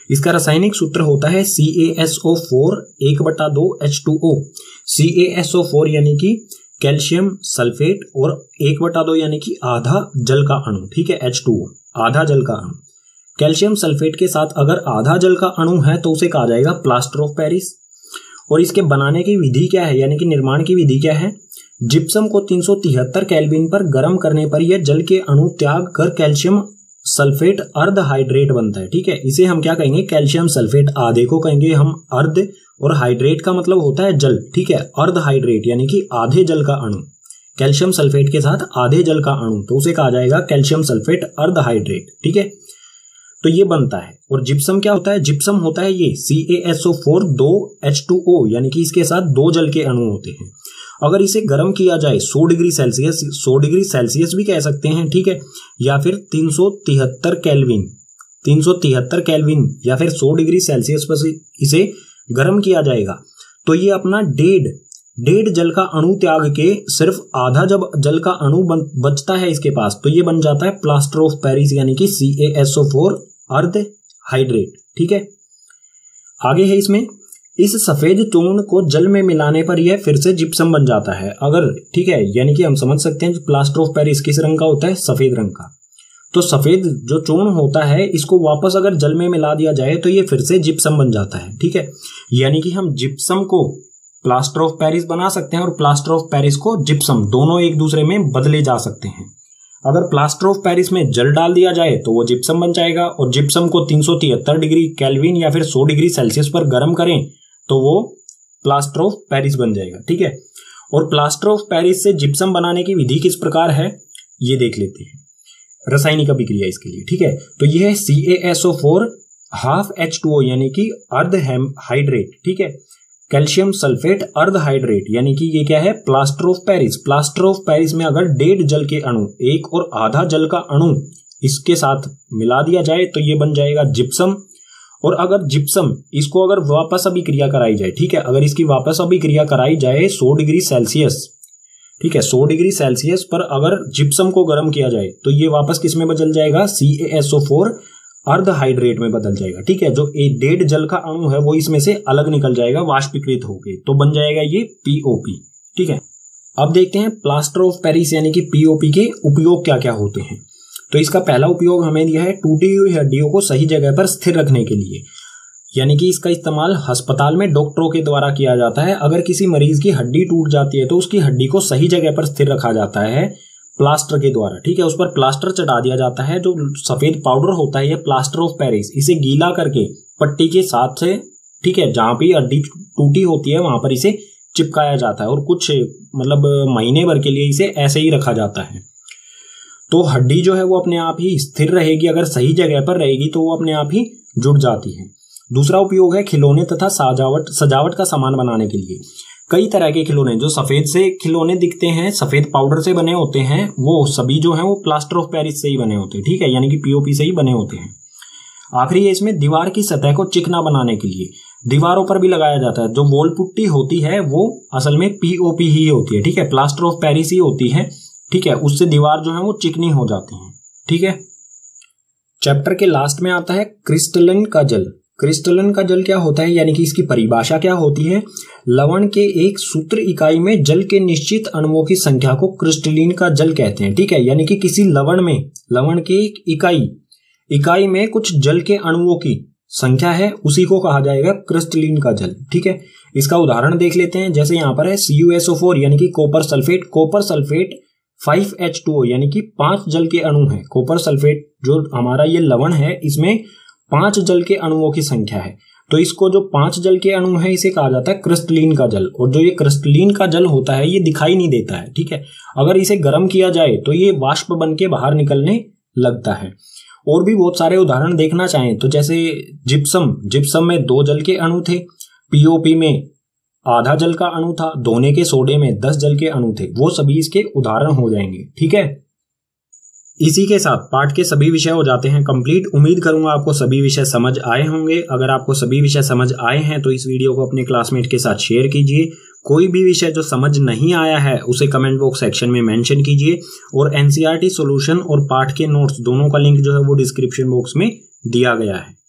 इसका रासायनिक सूत्र होता है C A S O four एक बटा दो H two O. C A S O four यानी कि कैल्शियम सल्फेट और एक बटा दो यानी कि आधा जल का अणु, ठीक है, एच टू ओ आधा जल का अणु। कैल्शियम सल्फेट के साथ अगर आधा जल का अणु है तो उसे कहा जाएगा प्लास्टर ऑफ पेरिस। और इसके बनाने की विधि क्या है, यानी कि निर्माण की विधि क्या है, जिप्सम को तीन सौ तिहत्तर केल्विन पर गर्म करने पर यह जल के अणु त्याग कर कैल्शियम सल्फेट अर्ध हाइड्रेट बनता है, ठीक है। इसे हम क्या कहेंगे, कैल्शियम सल्फेट, आधे को कहेंगे हम अर्ध, और हाइड्रेट का मतलब होता है जल, ठीक है। अर्ध हाइड्रेट यानी कि आधे जल का अणु, कैल्शियम सल्फेट के साथ आधे जल का अणु, तो उसे कहा जाएगा कैल्शियम सल्फेट अर्ध हाइड्रेट, ठीक है। तो ये बनता है। और जिप्सम क्या होता है, जिप्सम होता है ये C A S O four दो एच टू ओ, यानी कि इसके साथ दो जल के अणु होते हैं। अगर इसे गर्म किया जाए सौ डिग्री सेल्सियस, सौ डिग्री सेल्सियस भी कह सकते हैं, ठीक है, या फिर तीन सौ तिहत्तर केल्विन, तीन सौ तिहत्तर केल्विन या फिर सौ डिग्री सेल्सियस पर इसे गर्म किया जाएगा तो ये अपना डेढ़ डेढ़ जल का अणु त्याग के सिर्फ आधा जब जल का अणु बचता है इसके पास, तो ये बन जाता है प्लास्टर ऑफ पेरिस, यानी कि C A S O four अर्ध हाइड्रेट, ठीक है। आगे है इसमें, इस सफेद चूर्ण को जल में मिलाने पर यह फिर से जिप्सम बन जाता है अगर, ठीक है, यानी कि हम समझ सकते हैं प्लास्टर ऑफ पेरिस किस रंग का होता है, सफेद रंग का। तो सफेद जो चूर्ण होता है इसको वापस अगर जल में मिला दिया जाए तो ये फिर से जिप्सम बन जाता है, ठीक है। यानी कि हम जिप्सम को प्लास्टर ऑफ पेरिस बना सकते हैं और प्लास्टर ऑफ पेरिस को जिप्सम, दोनों एक दूसरे में बदले जा सकते हैं। अगर प्लास्टर ऑफ पेरिस में जल डाल दिया जाए तो वो जिप्सम बन जाएगा, और जिप्सम को तीन सौ तिहत्तर डिग्री केल्विन या फिर सौ डिग्री सेल्सियस पर गर्म करें तो वो प्लास्टर ऑफ पेरिस बन जाएगा, ठीक है। और प्लास्टर ऑफ पेरिस से जिप्सम बनाने की विधि किस प्रकार है ये देख लेते हैं, रासायनिक अभिक्रिया इसके लिए, ठीक है। तो यह है C A S O four half H two O यानी कि अर्ध हाइड्रेट, ठीक है, कैल्शियम सल्फेट अर्ध हाइड्रेट, यानी कि ये क्या है, plaster of Paris. Plaster of Paris में अगर डेढ़ जल के अणु, एक और आधा जल का अणु इसके साथ मिला दिया जाए तो ये बन जाएगा जिप्सम। और अगर जिप्सम, इसको अगर वापस अभिक्रिया कराई जाए, ठीक है, अगर इसकी वापस अभिक्रिया कराई जाए सौ डिग्री सेल्सियस, ठीक है, सौ डिग्री सेल्सियस पर अगर जिप्सम को गर्म किया जाए तो ये वापस किस में बदल जाएगा, C A S O four अर्ध हाइड्रेट में बदल जाएगा, ठीक है। जो एक डेढ़ जल का अणु है वो इसमें से अलग निकल जाएगा वाष्पीकृत होकर, तो बन जाएगा ये पी ओ पी, ठीक है। अब देखते हैं प्लास्टर ऑफ पेरिस यानी कि पी ओ पी के उपयोग क्या क्या होते हैं। तो इसका पहला उपयोग हमें दिया है टूटी हुई हड्डियों को सही जगह पर स्थिर रखने के लिए, यानी कि इसका इस्तेमाल अस्पताल में डॉक्टरों के द्वारा किया जाता है। अगर किसी मरीज की हड्डी टूट जाती है तो उसकी हड्डी को सही जगह पर स्थिर रखा जाता है प्लास्टर के द्वारा, ठीक है। उस पर प्लास्टर चढ़ा दिया जाता है, जो सफेद पाउडर होता है ये प्लास्टर ऑफ पेरिस, इसे गीला करके पट्टी के साथ से, ठीक है, जहां भी हड्डी टूटी होती है वहां पर इसे चिपकाया जाता है और कुछ मतलब महीने भर के लिए इसे ऐसे ही रखा जाता है। तो हड्डी जो है वो अपने आप ही स्थिर रहेगी, अगर सही जगह पर रहेगी तो वो अपने आप ही जुड़ जाती है। दूसरा उपयोग है खिलौने तथा सजावट सजावट का सामान बनाने के लिए। कई तरह के खिलौने जो सफेद से खिलौने दिखते हैं, सफेद पाउडर से बने होते हैं, वो सभी जो है वो प्लास्टर ऑफ पेरिस से ही बने होते हैं, ठीक है, यानी कि पी ओ पी से ही बने होते हैं। आखिरी है इसमें दीवार की सतह को चिकना बनाने के लिए दीवारों पर भी लगाया जाता है। जो वॉल पुट्टी होती है वो असल में पी ओ पी ही होती है, ठीक है, प्लास्टर ऑफ पेरिस ही होती है, ठीक है, उससे दीवार जो है वो चिकनी हो जाती है, ठीक है। चैप्टर के लास्ट में आता है क्रिस्टलन का जल। क्रिस्टलन का जल क्या होता है, यानी कि इसकी परिभाषा क्या होती है, लवण के एक सूत्र इकाई में जल के निश्चित अणुओं की संख्या को क्रिस्टलिन का जल कहते हैं, ठीक है। यानी कि किसी लवण में, लवण की एक इकाई इकाई में कुछ जल के अणुओं की संख्या है, उसी को कहा जाएगा क्रिस्टलिन का जल, ठीक है। इसका उदाहरण देख लेते हैं, जैसे यहाँ पर है C U S O four यानी कि copper sulphate. Copper sulphate five H two O यानी कि पांच जल के अणु हैं। कॉपर सल्फेट जो हमारा ये लवण है इसमें पांच जल के अणुओं की संख्या है, तो इसको जो पांच जल के अणु है इसे कहा जाता है क्रिस्टलिन का जल। और जो ये क्रिस्टलिन का जल होता है ये दिखाई नहीं देता है, ठीक है। अगर इसे गर्म किया जाए तो ये वाष्प बन के बाहर निकलने लगता है। और भी बहुत सारे उदाहरण देखना चाहें तो जैसे जिप्सम, जिप्सम में दो जल के अणु थे, पी ओ पी में आधा जल का अणु था, दोने के सोडे में दस जल के अणु थे, वो सभी इसके उदाहरण हो जाएंगे, ठीक है। इसी के साथ पाठ के सभी विषय हो जाते हैं कंप्लीट। उम्मीद करूंगा आपको सभी विषय समझ आए होंगे। अगर आपको सभी विषय समझ आए हैं तो इस वीडियो को अपने क्लासमेट के साथ शेयर कीजिए। कोई भी विषय जो समझ नहीं आया है उसे कमेंट बॉक्स सेक्शन में मेंशन कीजिए। और एनसीईआरटी सॉल्यूशन और पाठ के नोट्स दोनों का लिंक जो है वो डिस्क्रिप्शन बॉक्स में दिया गया है।